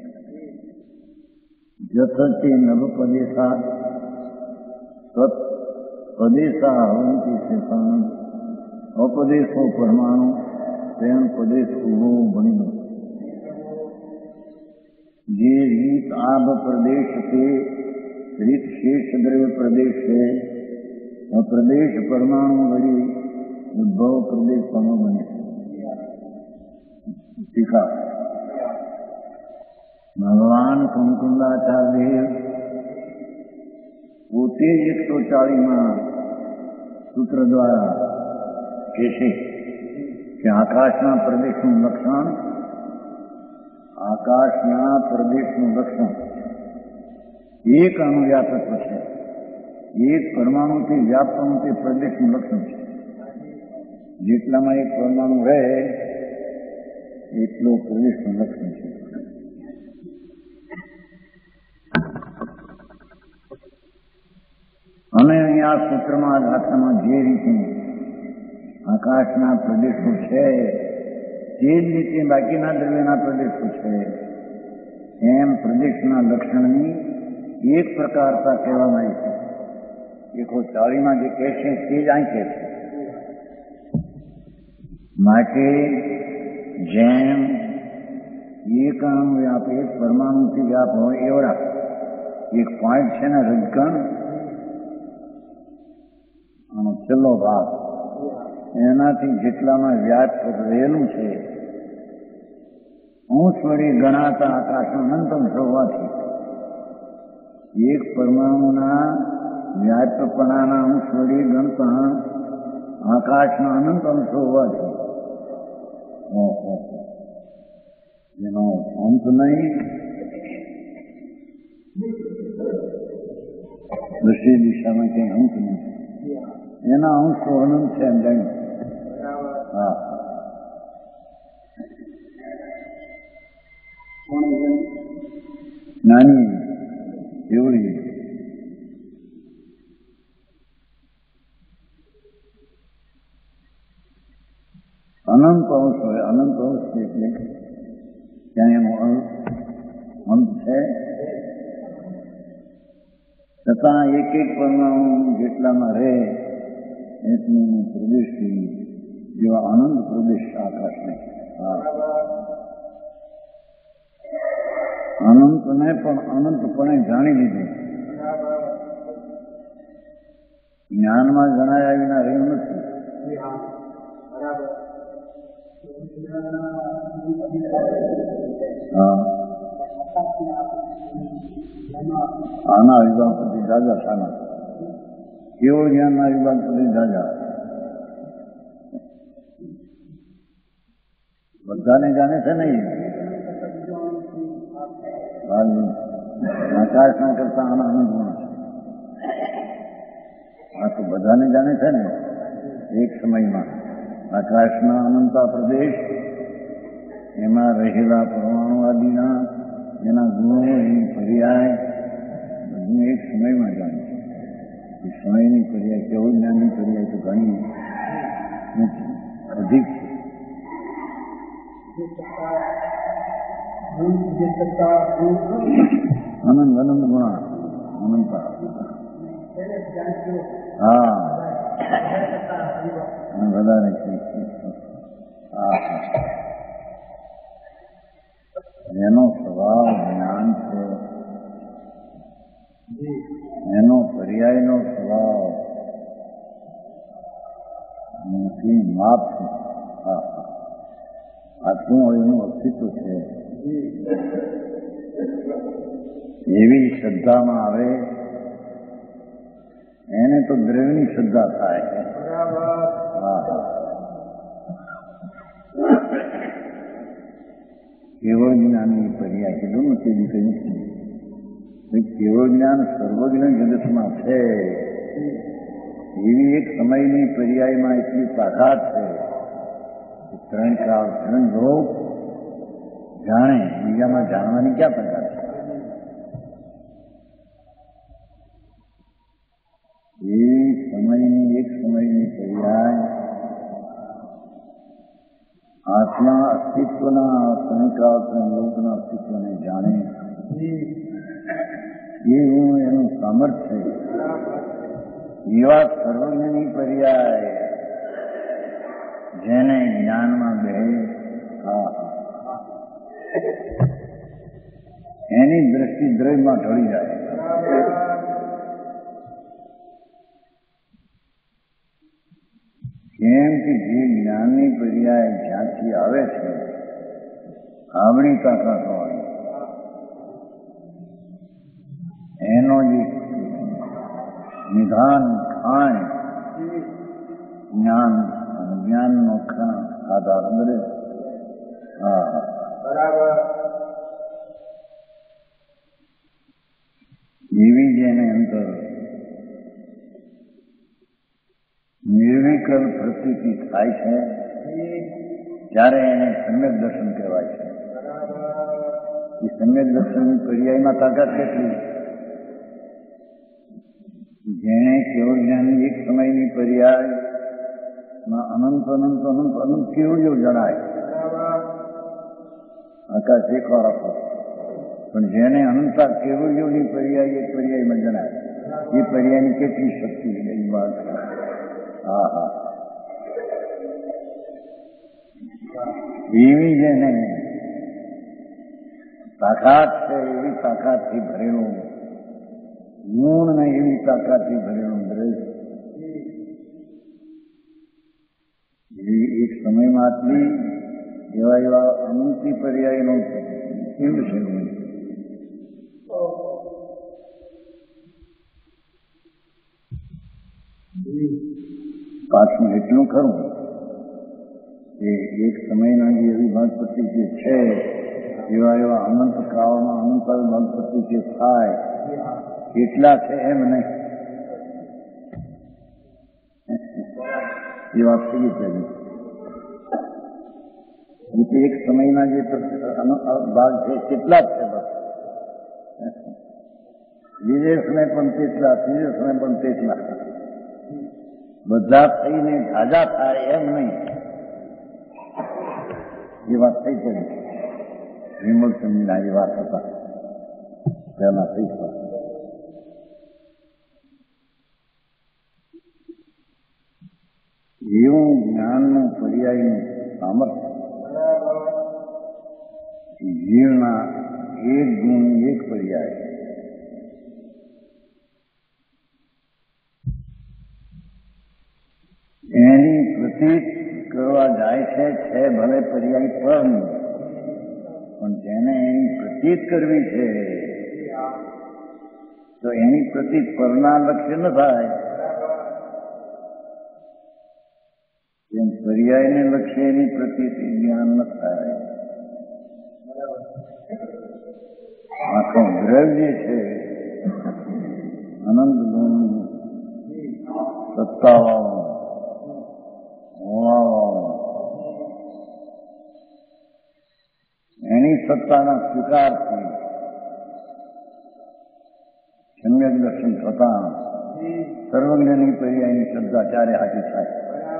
જથતે નવપદેશા તત પદેશા હવંતિ શેષાન અપદેશો પરમાણુ તેમ પદેશ ઉભો બની. જે રીત આબ પ્રદેશ તે રીત શેષ દ્રવ્ય પ્રદેશ છે. પ્રદેશ પરમાણુ વળી ઉદ્ભવ પ્રદેશ સમો બને. ટીકા ભગવાન કુંકુંદાચાર્ય પોતે એકસો ચાળીમાં સૂત્ર દ્વારા કહે છે કે આકાશના પ્રદેશનું લક્ષણ આકાશના પ્રદેશનું લક્ષણ એક અનુવ્યાપકત્વ છે. એક પરમાણુથી વ્યાપનું તે પ્રદેશનું લક્ષણ છે. જેટલામાં એક પરમાણુ રહે એટલો પ્રદેશનું લક્ષણ છે. અને અહીંયા સૂત્રમાં ગાથામાં જે રીતે આકાશના પ્રદેશો છે તે જ રીતે બાકીના દ્રવ્યના પ્રદેશો છે એમ પ્રદેશના લક્ષણની એક પ્રકારતા કહેવામાં આવી છે. એકસો ચાળીમાં જે કહે છે તે જ અહીં કહે છે. માટે જેમ એકાણું વ્યાપ એક પરમાણુથી વ્યાપ હોય એવડા એક પોઈન્ટ છે ને રજકણ, આનો છેલ્લો ભાગ, એનાથી જેટલામાં વ્યાપ રહેલું છે અંશ વડે ગણાતા આકાશના અનંત અંશ હોવાથી એક પરમાણુના વ્યાપપણાના અંશ વડે ગણતા આકાશના અનંત અંશ હોવાથી એનો અંત નહીં, દૃષ્ટિ દિશામાં કઈ અંત નહીં, એના અંશો અનંત છે એમ જાણ્યું. હા, નાની એવડી અનંત અંશ હોય. અનંત અંશ છે એટલે ત્યાં એનો અંત છે, છતાં એક એક પરમાણુ જેટલામાં રહે એટલું પ્રદેશ જેવા આનંદ પ્રદેશ આકાશને. અનંતને પણ અનંતપણે જાણી લીધું. જ્ઞાનમાં જણાયા વિના રહ્યું નથી. આના વિભાગ પછી દાદા શાના કેવળ જ્ઞાનના વિભાગ પછી દાદા બધાને જાણે છે નહીં. આકાશના કરતા આના આનંદ ગુણ છે. આ તો બધાને જાણે છે ને એક સમયમાં. આકાશના અનંતા પ્રદેશ, એમાં રહેલા પરમાણુ આદિના એના ગુણો, એની પર્યાય બધું એક સમયમાં જાણે છે. એ સમયની પર્યાય કેવું જ્ઞાનની પર્યાય તો ઘણી નથી, અધિક છે. આનંદ આનંદ ગુણા અનંતા. હા, વધારે છે. એનો સ્વભાવ જ્ઞાન છે, એનો પર્યાયનો સ્વભાવ માપ છે. હા, આટલું એનું અસ્તિત્વ છે. એવી શ્રદ્ધામાં આવે એને તો દ્રવ્યની શ્રદ્ધા થાય. હા, કેવળ જ્ઞાનની પર્યાય કીધું નથી, બીજું કંઈ નથી. કેવળ જ્ઞાન સર્વજ્ઞ જગતમાં છે. એવી એક સમયની પર્યાયમાં એટલી તાકાત છે કે ત્રણ કાળ ત્રણ લોક જાણે, બીજામાં જાણવાની ક્યાં તાકાત છે? એ સમયની એક સમયની પર્યાય આત્મા અસ્તિત્વના ત્રણ ત્રણ લોકના અસ્તિત્વને જાણે એવું એનું સામર્થ્ય. એવા સર્વજ્ઞની પર્યાય જેને જ્ઞાનમાં બે એની દ્રષ્ટિ દ્રવ્યમાં ઢળી જાય. કેમ કે જે જ્ઞાનની પર્યાય જ્યાંથી આવે છે આવડી તાકાત હોય, એનો જે નિધાન ખાણ જ્ઞાન જ્ઞાનનો આધાર બને. હા, બરાબર. એવી જેને અંતર નિર્વિકલ્પ પ્રતીતિ થાય છે ત્યારે એને સમ્યક દર્શન કહેવાય છે. એ સમ્યક દર્શનની પર્યાયમાં તાકાત કેટલી? જેણે કેવળ જ્ઞાનની એક સમયની પર્યાયમાં અનંત અનંત અનંત અનંત કેવળીઓ જણાય. આકાશ એક વાર આપો, પણ જેને અનંતા કેવળીઓની પર્યાય એક પર્યાયમાં જણાય, એ પર્યાયની કેટલી શક્તિ એ વાત. હા હા, એવી જેને તાકાત છે એવી તાકાતથી ભરેલું, ગુણ ને એવી તાકાતથી ભરેલું દ્રશ્ય એક સમયમાં આટલી એવા એવા અનંતી પર્યાયનો કેમ છે? પાછું એટલું ખરું કે એક સમયના જે એવી ભગવતી જે છે એવા એવા અનંત કાળમાં અનંત ભગવતી જે થાય કેટલા છે એમ નહીં એ વાત થઈ ગઈ. એક સમયના જે ભાગ છે કેટલા જ છે બસ. બીજે સમય પણ તેટલા, ત્રીજે સમય પણ તેટલા, બધા થઈને તાજા થાય એમ નહીં એ વાત થઈ ગઈ. વિમલ સમયના એ વાત હતા તેના થઈ ગયા. એવું જ્ઞાનનું પર્યાયનું સામર્થ્ય જીવના એક ગુણ એક પર્યાય એની પ્રતીત કરવા જાય છે છે ભલે પર્યાય પર પણ જેને એની પ્રતીત કરવી છે તો એની પ્રતીત પરના લક્ષ્ય ન થાય. એમ પર્યાયને લક્ષ્ય એની પ્રતીત જ્ઞાન ન થાય. આખો દ્રવ્ય છે અનંત ગુણ સત્તાવાળો હોવાવાળો એની સત્તાના સ્વીકારથી સમ્યક દર્શન થતા સર્વજ્ઞની પર્યાયની શ્રદ્ધા ચારે હાથી થાય.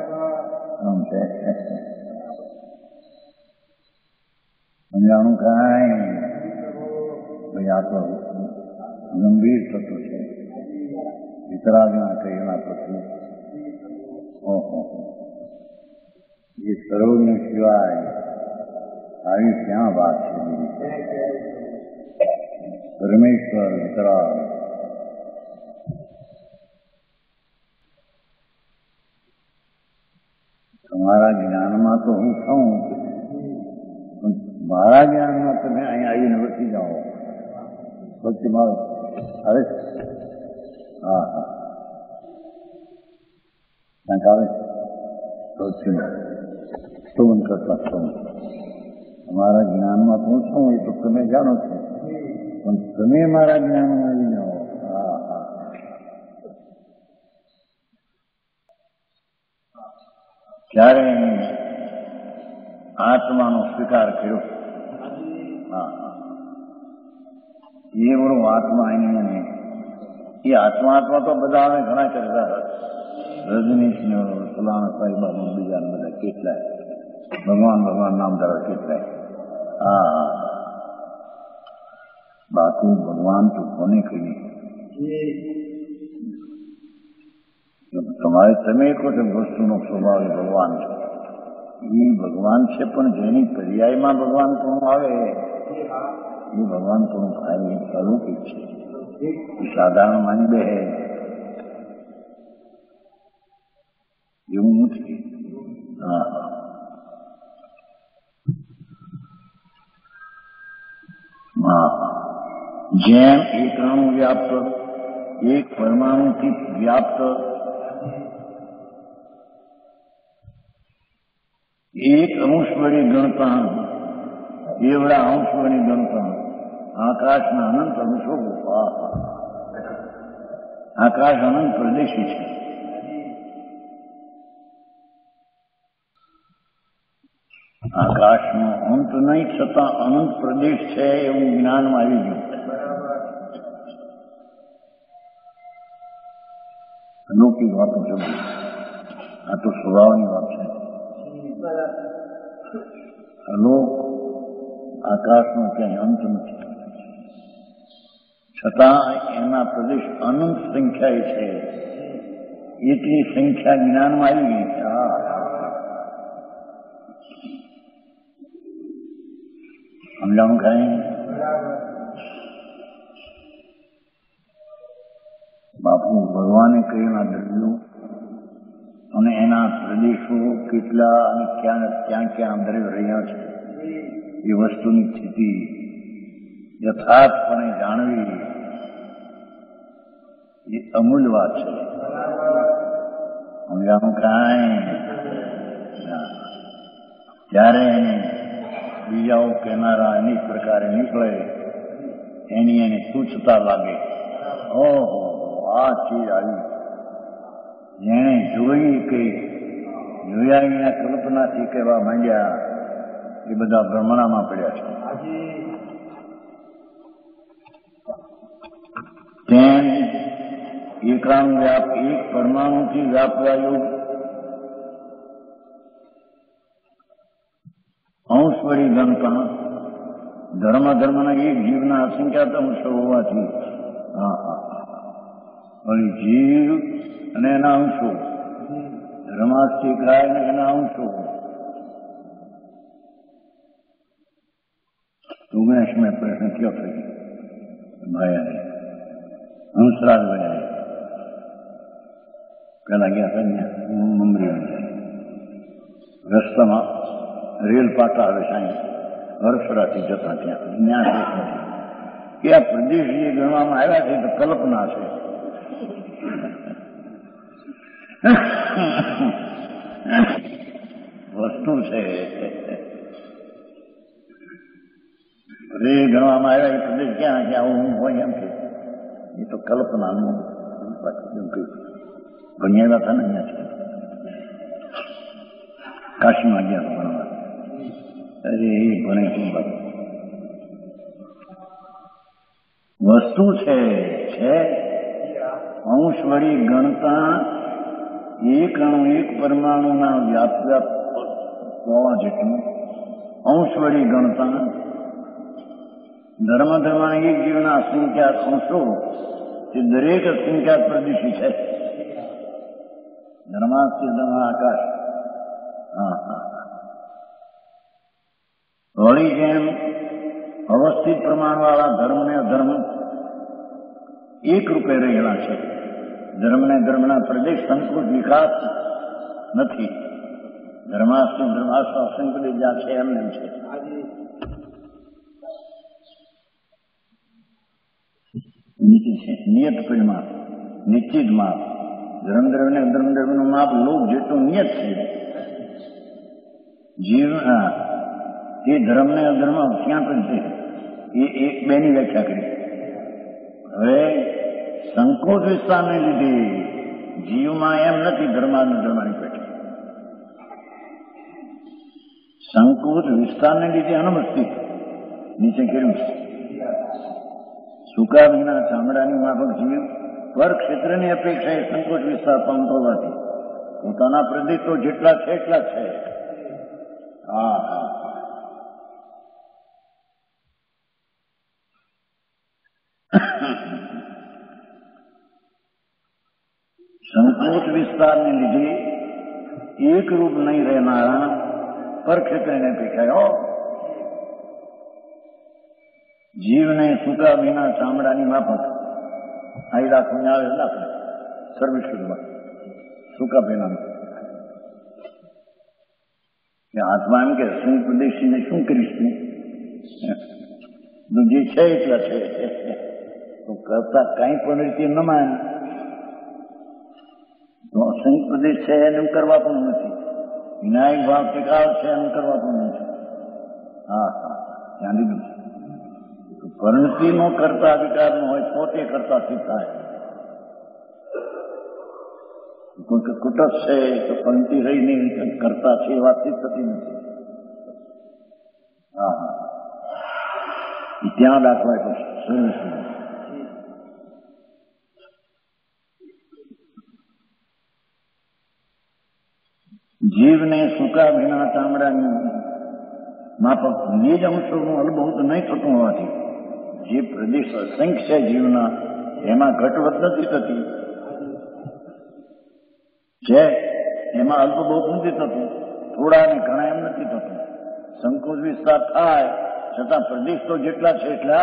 સમજાણું કાંઈ ભાઈ આ તો ગંભીર થતું છે. વિતરાગના કહેલા પછી ઓહો એ સર્વજ્ઞ સિવાય આવી ક્યાં વાત છે? પરમેશ્વર વિતરાગ તમારા જ્ઞાનમાં તો હું છું, મારા જ્ઞાનમાં તમે અહીંયા આવીને વસી જાઓ. ભક્તિ મારો આવે હા હા ક્યાંક આવે ભક્તિ તો મન કરતા છું. તમારા જ્ઞાનમાં હું છું એ તો તમે જાણો છો, પણ તમે મારા જ્ઞાનમાં આવી જાઓ. હા હા ક્યારે આત્માનો સ્વીકાર કર્યો? હા એ બરો આત્મા અહીંયા એ આત્મા આત્મા તો બધા અમે ઘણા કરતા રજનીશ ને ફલાણા સાહેબ બીજા બધા કેટલાય ભગવાન ભગવાન નામ ધરાવે કેટલાય. હા બાકી ભગવાન તો કોને કહીએ? તમારે તમે કહો છો વસ્તુનો સ્વભાવ ભગવાન છે. એ ભગવાન છે પણ જેની પર્યાયમાં ભગવાન કોણ આવે એ ભગવાન કોણ થાય અલૌકિક છે. એ સાધારણ માની બે એવું નથી. હા હા જેમ એકાણુ વ્યાપ્ત એક પરમાણુથી વ્યાપ્ત એક અંશ વડે ગણતા એવડા અંશ વડે ગણતા આકાશના અનંત અંશો આકાશ અનંત પ્રદેશી છે. આકાશનો અંત નહીં છતાં અનંત પ્રદેશ છે એવું જ્ઞાનમાં આવી ગયું. અલૌકિક વાતો છે. આ તો સ્વભાવની વાત છે. અલોક આકાશનો ક્યાંય અંત નથી, છતાં એના પ્રદેશ અનંત સંખ્યાએ છે. એટલી સંખ્યા જ્ઞાનમાં આવી ગઈ છે. સમજાણું કાંઈ બાપુ ભગવાને કહેલા દ્રવ્યો અને એના પ્રદેશો કેટલા અને ક્યાં ક્યાં ક્યાં દ્રવ્ય રહ્યા છે એ વસ્તુની સ્થિતિ યથાર્થપણે જાણવી એ અમૂલ્ય વાત છે. સમજાણું કાંઈ ત્યારે એને બીજાઓ કહેનારા અનેક પ્રકારે નીકળે એની એને તુચ્છતા લાગે. ઓહો આ ચીજ આવી જેણે જોઈ કે જોયા વિના કલ્પનાથી કહેવા માંડ્યા એ બધા ભ્રમણામાં પડ્યા છે. તેમ એકાણું વ્યાપ એક પરમાણુથી વ્યાપવા યોગ અંશ વળી ગણતા ધર્મ ધર્મના એક જીવના અસંખ્યાત અંશો હોવાથી હા હા વળી જીવ અને એના અંશો ધર્માસ્થી ગાય અને એના અંશો उमेश में प्रश्न क्यों करी भाया ने हंसराज बने पहला गया था मुंबई રસ્તામાં રેલ પાટા આવે સાંઈ હરફરાથી જતા ત્યાં ન્યા કે આ પ્રદેશ જે ગણવામાં આવ્યા છે તો કલ્પના છે. વસ્તુ છે રે ગણવામાં આવ્યા એ પ્રદેશ ક્યાં કે આવું હું હોય એમ છે એ તો કલ્પનાનું ભણ્યા હતા ને અહીંયા છે કાશીમાં ગયા તો ભણવા. અરે એ ભણે શું બાબુ વસ્તુ છે છે અંશ વળી ગણતા એક અણુ એક પરમાણુના વ્યાપ વ્યાપ હોવા જેટલું અંશ વળી ગણતા ધર્મ ધર્મના એક જીવના અસંખ્યાત અંશો તે દરેક અસંખ્યાત પ્રદેશી છે. ધર્માસ્થી ધર્મ આકાશ હા હા વળી જેમ અવસ્થિત પ્રમાણવાળા ધર્મ ને અધર્મ એક રૂપે રહેલા છે. ધર્મ ને ધર્મના પ્રદેશ સંકુચ વિકાસ નથી. ધર્માસ્થી ધર્માસ્થ અસંકલિત જ્યાં છે એમને છે. નિયત પરિમાણ નિશ્ચિત માપ ધર્મ દ્રવ્ય ને ધર્મ દ્રવ્યનું માપ લોક જેટલું નિયત છે. જીવ એ ધર્મ ને અધર્મ ક્યાં પણ છે એ એક બેની વ્યાખ્યા કરી. હવે સંકોચ વિસ્તારને લીધે જીવમાં એમ નથી ધર્માધર્મની પેટે સંકોચ વિસ્તારને લીધે અનમસ્તિત્વ નીચે કર્યું છે. સૂકા વિના ચામડાની માફક જીવ પર ક્ષેત્રની અપેક્ષાએ સંકોચ વિસ્તાર પામતો હોવાથી પોતાના પ્રદેશો જેટલા છે એટલા છે. હા હા સંકોચ વિસ્તારને લીધે એક રૂપ નહીં રહેનારા પર ક્ષેત્રની અપેક્ષાએ જીવને સૂકા વિના ચામડાની માફક આ દાખલ આવે દાખલ સર્વિસમાં સૂકા વિના આત્મા એમ કે શું પ્રદેશીને શું કરીશ તું જે છે એટલા છે તો કરતા કઈ પણ રીતે ન માને તો અસંખ્ય પ્રદેશ છે એમ કરવા પણ નથી. વિનાયક ભાવ ટીકાળ છે એમ કરવા પણ નથી. હા હા ત્યાં લીધું છે. પરિણતિનો કરતા અધિકારનો હોય તો તે કરતાથી થાય. કોઈ કુટસ છે તો પંક્તિ રહી નહીં કરતા છે એ વાતચીત થતી નથી. હા હા ત્યાં દાખવાય તો સરસ. જીવને સૂકા ભીના ચામડાની માફક નિજ અંશોનું અનુભવ નહીં થતું હોવાથી જે પ્રદેશ અસંખ્ય છે જીવના એમાં ઘટવટ નથી થતી છે એમાં અલ્પબોધ નથી થતું. થોડા ને ઘણા એમ નથી થતું. સંકોચ વિસ્તાર થાય છતાં પ્રદેશ તો જેટલા છે એટલા.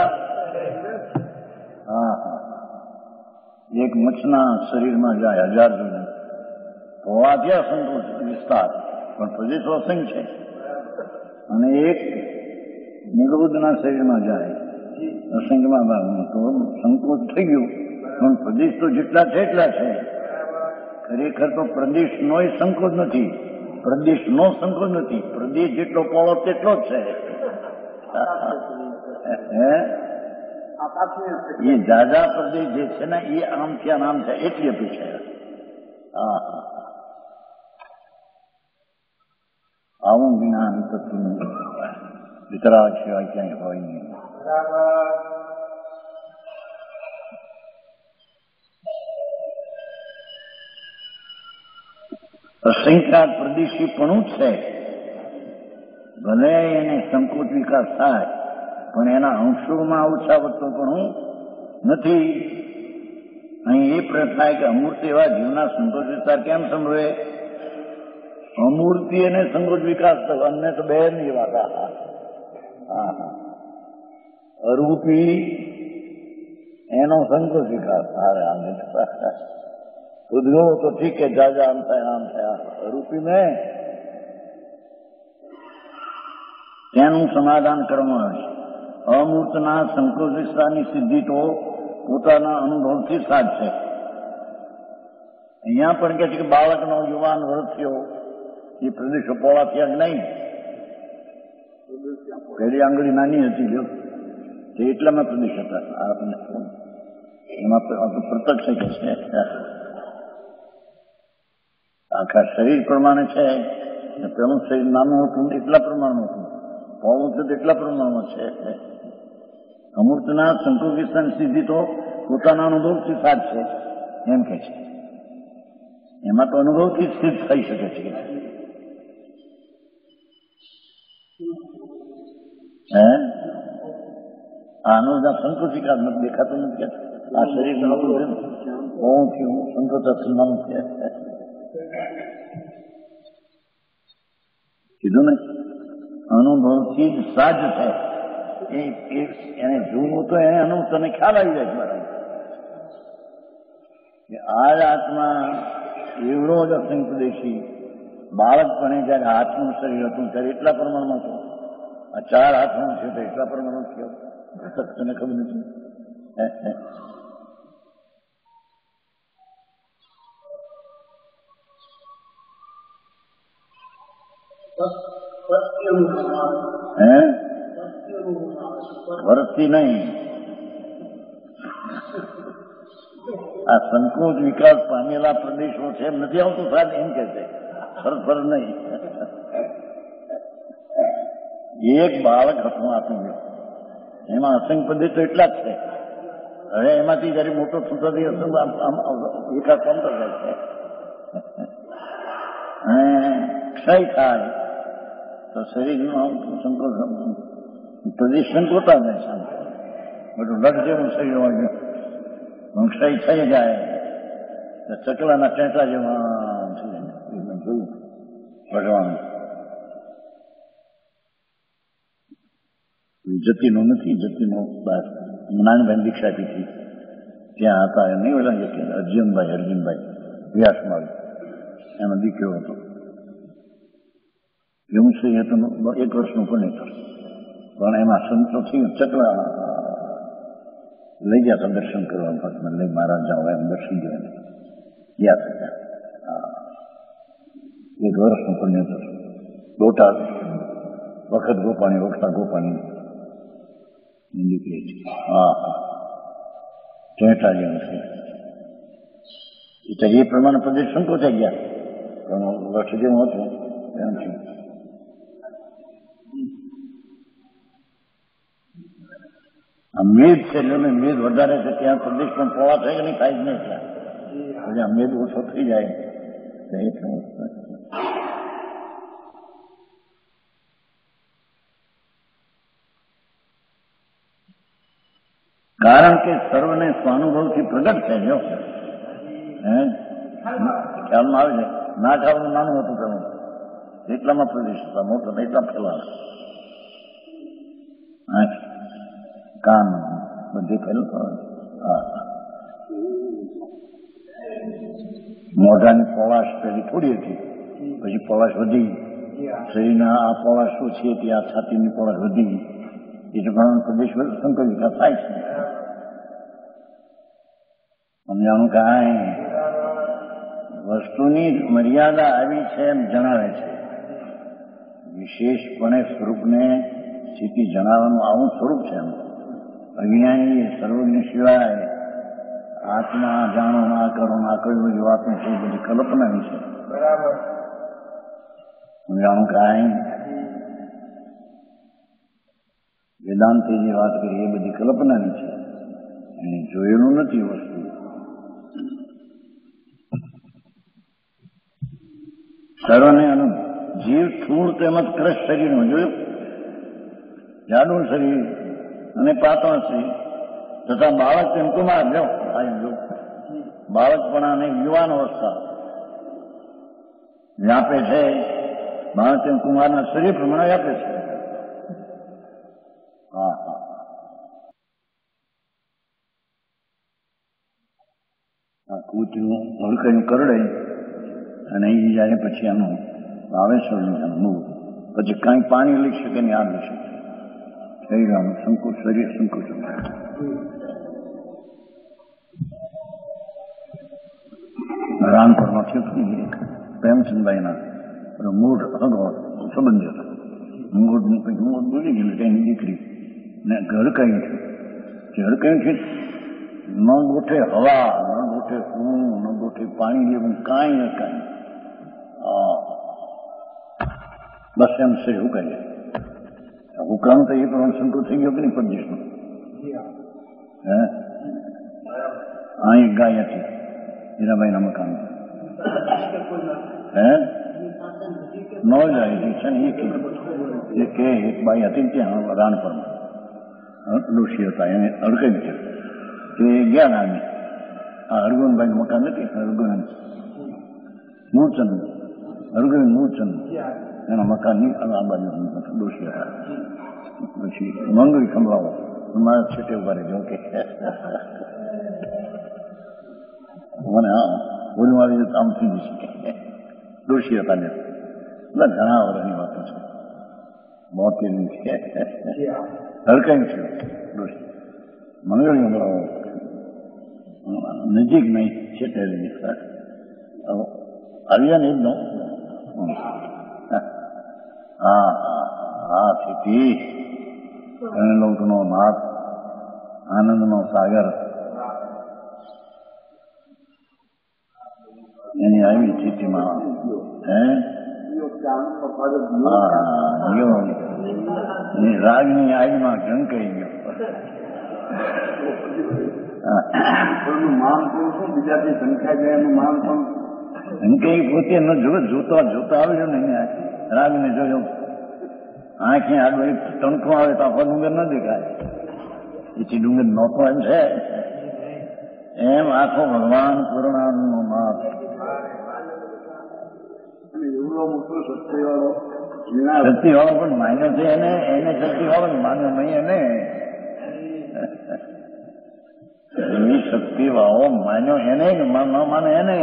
હા હા, એક મચ્છના શરીરમાં જાય હજાર જણ તો આ ત્યાં સંકોચ વિસ્તાર, પણ પ્રદેશો અસંખ્ય છે. અને એક નિરોધના શરીરમાં જાય અસંખ્યમાં તો સંકોચ થઈ ગયું, પણ પ્રદેશ તો જેટલા છે એટલા છે. ખરેખર તો પ્રદેશનો સંકોચ નથી, પ્રદેશનો સંકોચ નથી, પ્રદેશ જેટલો પોળો તેટલો જ છે. એ જાજા પ્રદેશ જે છે ને એ આમ થયા નામ છે એટલી અપેક્ષા. હા હા, આવું જ્ઞાન તત્વ વિતરાગ સિવાય ક્યાંય હોય નહીં. અસંખ્યાત પ્રદેશી પણ છે, ભલે એને સંકોચ વિકાસ થાય પણ એના અંશોમાં ઓછા વધતો પણ નથી. અહીં એ પ્રશ્ન થાય કે અમૂર્ત એવા જીવના સંકોચ વિસ્તાર કેમ સંભવે? અમૂર્તિ અને સંકોચ વિકાસ તો અમને તો બે ની વાત. હા હા, અરૂપી એનો સંકોચ વિકાસ. હારે આમ ઉદ્ગવો તો ઠીક કે જાજા આમ થાય આમ થાય, અરૂપી મેં તેનું સમાધાન કરવામાં આવે છે. અમૂર્તના સંકોચ વિસ્તારની સિદ્ધિ તો પોતાના અનુભવથી સાધશે. અહીંયા પણ કે છે કે બાળકનો યુવાન વર્ષ થયો એ પ્રદેશો પોળા થયા નહીં. પહેલી આંગળી નાની હતી જો તે એટલામાં પ્રદેશ હતા. એમાં પ્રત્યક્ષ કે છે આખા શરીર પ્રમાણે છે. પેલું શરીર નાનું હતું એટલા પ્રમાણમાં હતું, પોળું છે એટલા પ્રમાણમાં છે. અમૂર્તના સંકોચ વિસ્તારની સિદ્ધિ તો પોતાના અનુભવથી સાધશે એમ કે છે. એમાં તો અનુભવથી સિદ્ધ થઈ શકે છે. હે આનો સંકોચ વિકાસ નથી દેખાતો નથી. આ શરીર નતું છે હું થયું સંકોચાત્મા છે કીધું ને, અનુભવથી જ સાજ છે. એને જોવું તો એને અનુ તને ખ્યાલ આવી જાય મારા કે આ જ આત્મા એવડો જ અસંખ્યદેશી બાળકપણે જયારે હાથનું શરીર હતું ત્યારે એટલા પ્રમાણમાં હતું. આ ચાર હાથનું છે તો એટલા પ્રમાણમાં થયો તને ખબર નથી. હે વર્ષથી નહીં, આ સંકોચ વિકાસ પામેલા પ્રદેશો છે એમ નથી આવતું સાહેબ, એમ કે છે ફર નહીં. એક બાળક હતું આપી ગયો, એમાં અસંખ્ય પ્રદેશ તો એટલા જ છે. હવે એમાંથી જયારે મોટો થતો વિકાસ કમ તો જાય છે. અને ક્ષય થાય તો શરીરનો સંકોચ પ્રદેશ સંકોચતા જાય છે. બધું લગ જેવું શરીર હોય ક્ષય થઈ જાય તો ચકલાના ટેટા જેવા જોયું ભગવાન. જતીનો નથી, જતીનો બાર નાનભાઈ દીક્ષા પીધી ત્યાં હતા. નહીં ઓલા અર્જુનભાઈ અર્જુનભાઈ વ્યાસમાં એનો દીકરો હતો. યમુશ્રી હતો એક વર્ષનું પણ પણ એમાં સંતો થઈ ચકલા લઈ ગયા હતા દર્શન કરવા. ભક્તને લઈ મહારાજ જાઓ એમ દર્શન જોઈને યાદ હતા. એક વર્ષનું પણ હતો. દોટા વખત ગોપાણી વખતા ગોપાણી નીકળી છે. હા હા, ટેટા જેવું છે. એ પ્રમાણે પ્રદેશ સંકોચાઈ ગયા પણ વર્ષ જેવું હતું એમ છે. આ મેદ છે એટલે મેદ વધારે છે ત્યાં પ્રદેશ પણ પોળા થાય કે નહીં થાય જ નહીં ત્યાં. પછી આ મેદ ઓછો થઈ જાય કારણ કે સર્વને સ્વાનુભવથી પ્રગટ છે. જો હે ખ્યાલમાં આવે છે ના ખ્યાલનું નાનું હતું તમે એટલામાં પ્રદેશ હતા, મોટો એટલા ફેલાવે. આંખ કાન બધે પેલું હા મોઢાની પલાશ પેલી થોડી હતી, પછી પલાશ વધી, શરીરના આ પલાશ શું છે તે આ છાતીની પલાશ વધી, એટલે ઘણા પ્રદેશ સંકલ્પ વિકાસ થાય છે. સમજાણું કાંઈ વસ્તુની મર્યાદા આવી છે એમ જણાવે છે. વિશેષપણે સ્વરૂપને સ્થિતિ જણાવવાનું આવું સ્વરૂપ છે. એમ અજ્ઞાની સર્વજ્ઞ સિવાય આત્મા જાણો ના કરો ના કઈ બધી વાતો છે બધી કલ્પનાની છે. બરાબર સમજાણું કાંઈ વેદાંતે જે વાત કરી એ બધી કલ્પનાની છે, એને જોયેલું નથી વસ્તુ. સર્વને અનંત જીવ સ્થૂળ તેમજ ક્રશ શરીરનું જોયું, જાડું શરીર અને પાતળ શરીર તથા બાળક તેમ કુમાર જો જો બાળકપણા અને યુવાન અવસ્થા વ્યાપે છે. બાળક તેમ કુમારના શરીર પ્રમાણે વ્યાપે છે. હા હા આ કૂતરું હળકાઈને કરડે અને એ જાય પછી આનું આવે છે પછી કાંઈ પાણી લઈ શકે ને આ લઈ શકે. થઈ ગયું સંકુચ શરીર સંકુચ. રાણપુરમાં થયું પ્રેમચંદભાઈના મૂળ અગો સંબંધ હતો. મૂળ મૂળ બોલી ગયેલું તેની દીકરી ને હડકાઈ છે. જે હડકાઈ છે ન ગોઠે હવા, ન ગોઠે ફૂલ, ન ગોઠે પાણી જેવું કાંઈ ને કાંઈ. બસ એમ છે શું કહીએ. હુકામ તો એ પ્રમાણે સંકુચ થઈ ગયો કે નહીં પરદેશનો. હે આ એક ગાય હતી હીરાભાઈના મકાન. હે ન જાય છે ને એ કે એક બાઈ હતી ત્યાં રાણપરમાં ડોશી હતા, એને અડકાઈ છે તે ગયા નાની. આ હરગોનભાઈનું મકાન નથી, હરગોન મૂળચંદ હરગોન મૂળચંદ એના મકાનની આ બાજુ ડોશી હતા. પછી મંગળી ખંભળાવો મારા છેટે ઉભા રહેજો કે મને હા બોલવા આવી જતા આમ થઈ જશે ડોશી હતા ને. એટલે ઘણા વર્ષની વાતો છે. બોતેરની છે હરકાઈ છે ડોશી મંગળી ખંભળાવો નજીક નહીં છેટે રહી આવ્યા ને એકદમ. હા હા સ્થિતિ લોકનો નાથ આનંદનો સાગર એની આવી સ્થિતિમાં હે રાગની આગમાં ઢંકાઈ ગયો. માન શું બીજાથી ઢંકાઈ જાય એનું માન પણ ઢંકાઈ પોતે ન જો જોતા જોતા આવ્યો ને રાગને જોયો. આંખે આગળ તણખો આવે તો આખો ડુંગર ન દેખાય, એથી ડુંગર નહોતો એમ છે. એમ આખો ભગવાન પૂર્ણાનંદનો નાથ એવડો મોટો શક્તિ વાળો શક્તિ વાળો પણ માન્યો છે એને એને શક્તિ વાળો માન્યો નહીં એને એવી શક્તિ વાળો માન્યો એને ન માને એને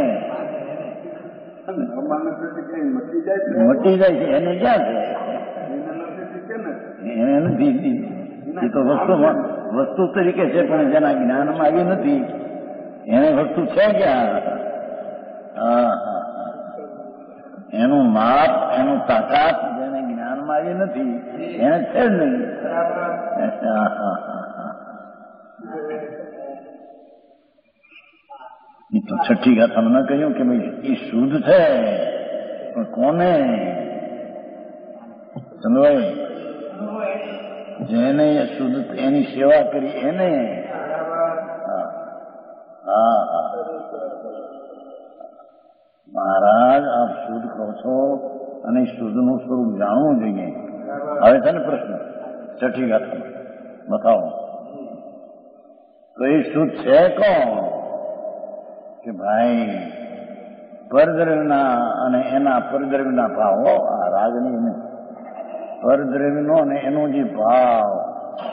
મટી જાય છે એને ક્યાં છે એને નથી. એ તો વસ્તુ વસ્તુ તરીકે છે પણ જેના જ્ઞાનમાં આવી નથી એને વસ્તુ છે ક્યાં. હા એનું માપ એનું તાકાત જેને જ્ઞાનમાં આવી નથી એને છે જ નહીં. એ તો છઠ્ઠી ગાથામાં ન કહ્યું કે ભાઈ એ શુદ્ધ છે પણ કોને ચંદ્રભાઈ જેને શુદ્ધ એની સેવા કરી એને. હા હા મહારાજ આપ શુદ્ધ કહો છો અને શુદ્ધનું સ્વરૂપ જાણવું જોઈએ. હવે છે ને પ્રશ્ન છઠ્ઠી ગાથામાં બતાવો તો એ શુદ્ધ છે કોણ કે ભાઈ પરદ્રવ્યના અને એના પરદ્રવ્યના ભાવો આ રાગની પરદ્રવ્યનો અને એનો જે ભાવ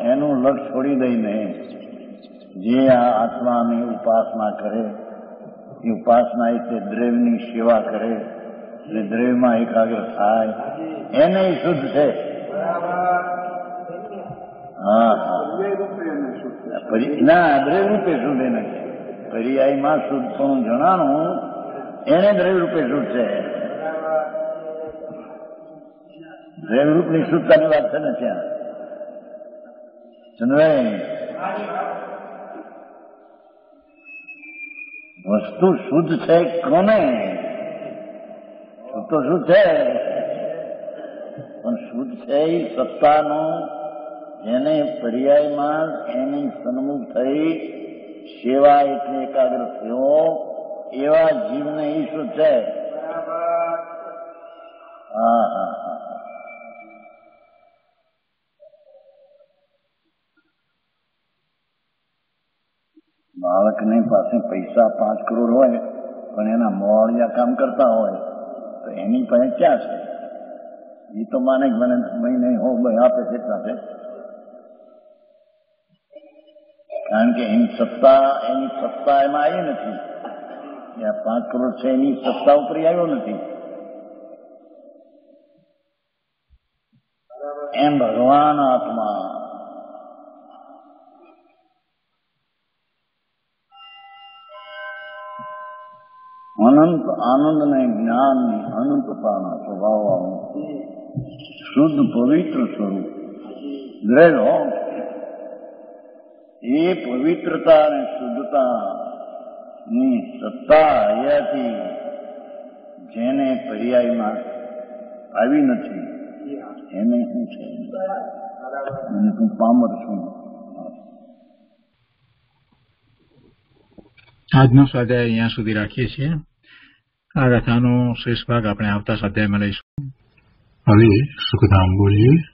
એનું લક્ષ છોડી દઈને જે આ આત્માની ઉપાસના કરે એ ઉપાસના એટલે દ્રવ્યની સેવા કરે એટલે દ્રવ્યમાં એકાગ્ર થાય એને શુદ્ધ છે. હા હા ના દ્રવ્ય રૂપે શુદ્ધ એને છે. પર્યાયમાં શુદ્ધ પણ જણાનું એને દ્રવ્ય રૂપે શુદ્ધ છે. દ્રવ્ય રૂપની શુદ્ધતાની વાત છે ને ત્યાં ચંદ્રભાઈ. વસ્તુ શુદ્ધ છે કોને? શુદ્ધ તો શુદ્ધ છે પણ શુદ્ધ છે એ સત્તાનો જેને પર્યાયમાં એની સન્મુખ થઈ સેવા એટલે એકાગ્ર થયો એવા જીવને એ શુદ્ધ છે. હા હા હા બાળકની પાસે પૈસા પાંચ કરોડ હોય પણ એના મોડિયા કામ કરતા હોય તો એની પાસે ક્યાં છે? એ તો માને મને મહિને હો ભાઈ આપે છે એટલા છે. કારણ કે એની સત્તા એની સત્તા એમાં આવી નથી. આ પાંચ કરોડ છે એની સત્તા ઉપર આવ્યો નથી. એમ ભગવાન આત્મા અનંત આનંદ ને જ્ઞાનની અનંતતાના સ્વભાવ શુદ્ધ પવિત્ર સ્વરૂપ દ્રવ્ય એ પવિત્રતા અને શુદ્ધતા ની સત્તા અહીંયાથી જેને પર્યાયમાં આવી નથી એને શું છે? એને તું પામર છું. આજનો સ્વાધ્યાય અહીંયા સુધી રાખીએ છીએ. આ કથાનો શેષ ભાગ આપણે આવતા સ્વાધ્યાયમાં લઈશું. હવે સુખધામ બોલીએ.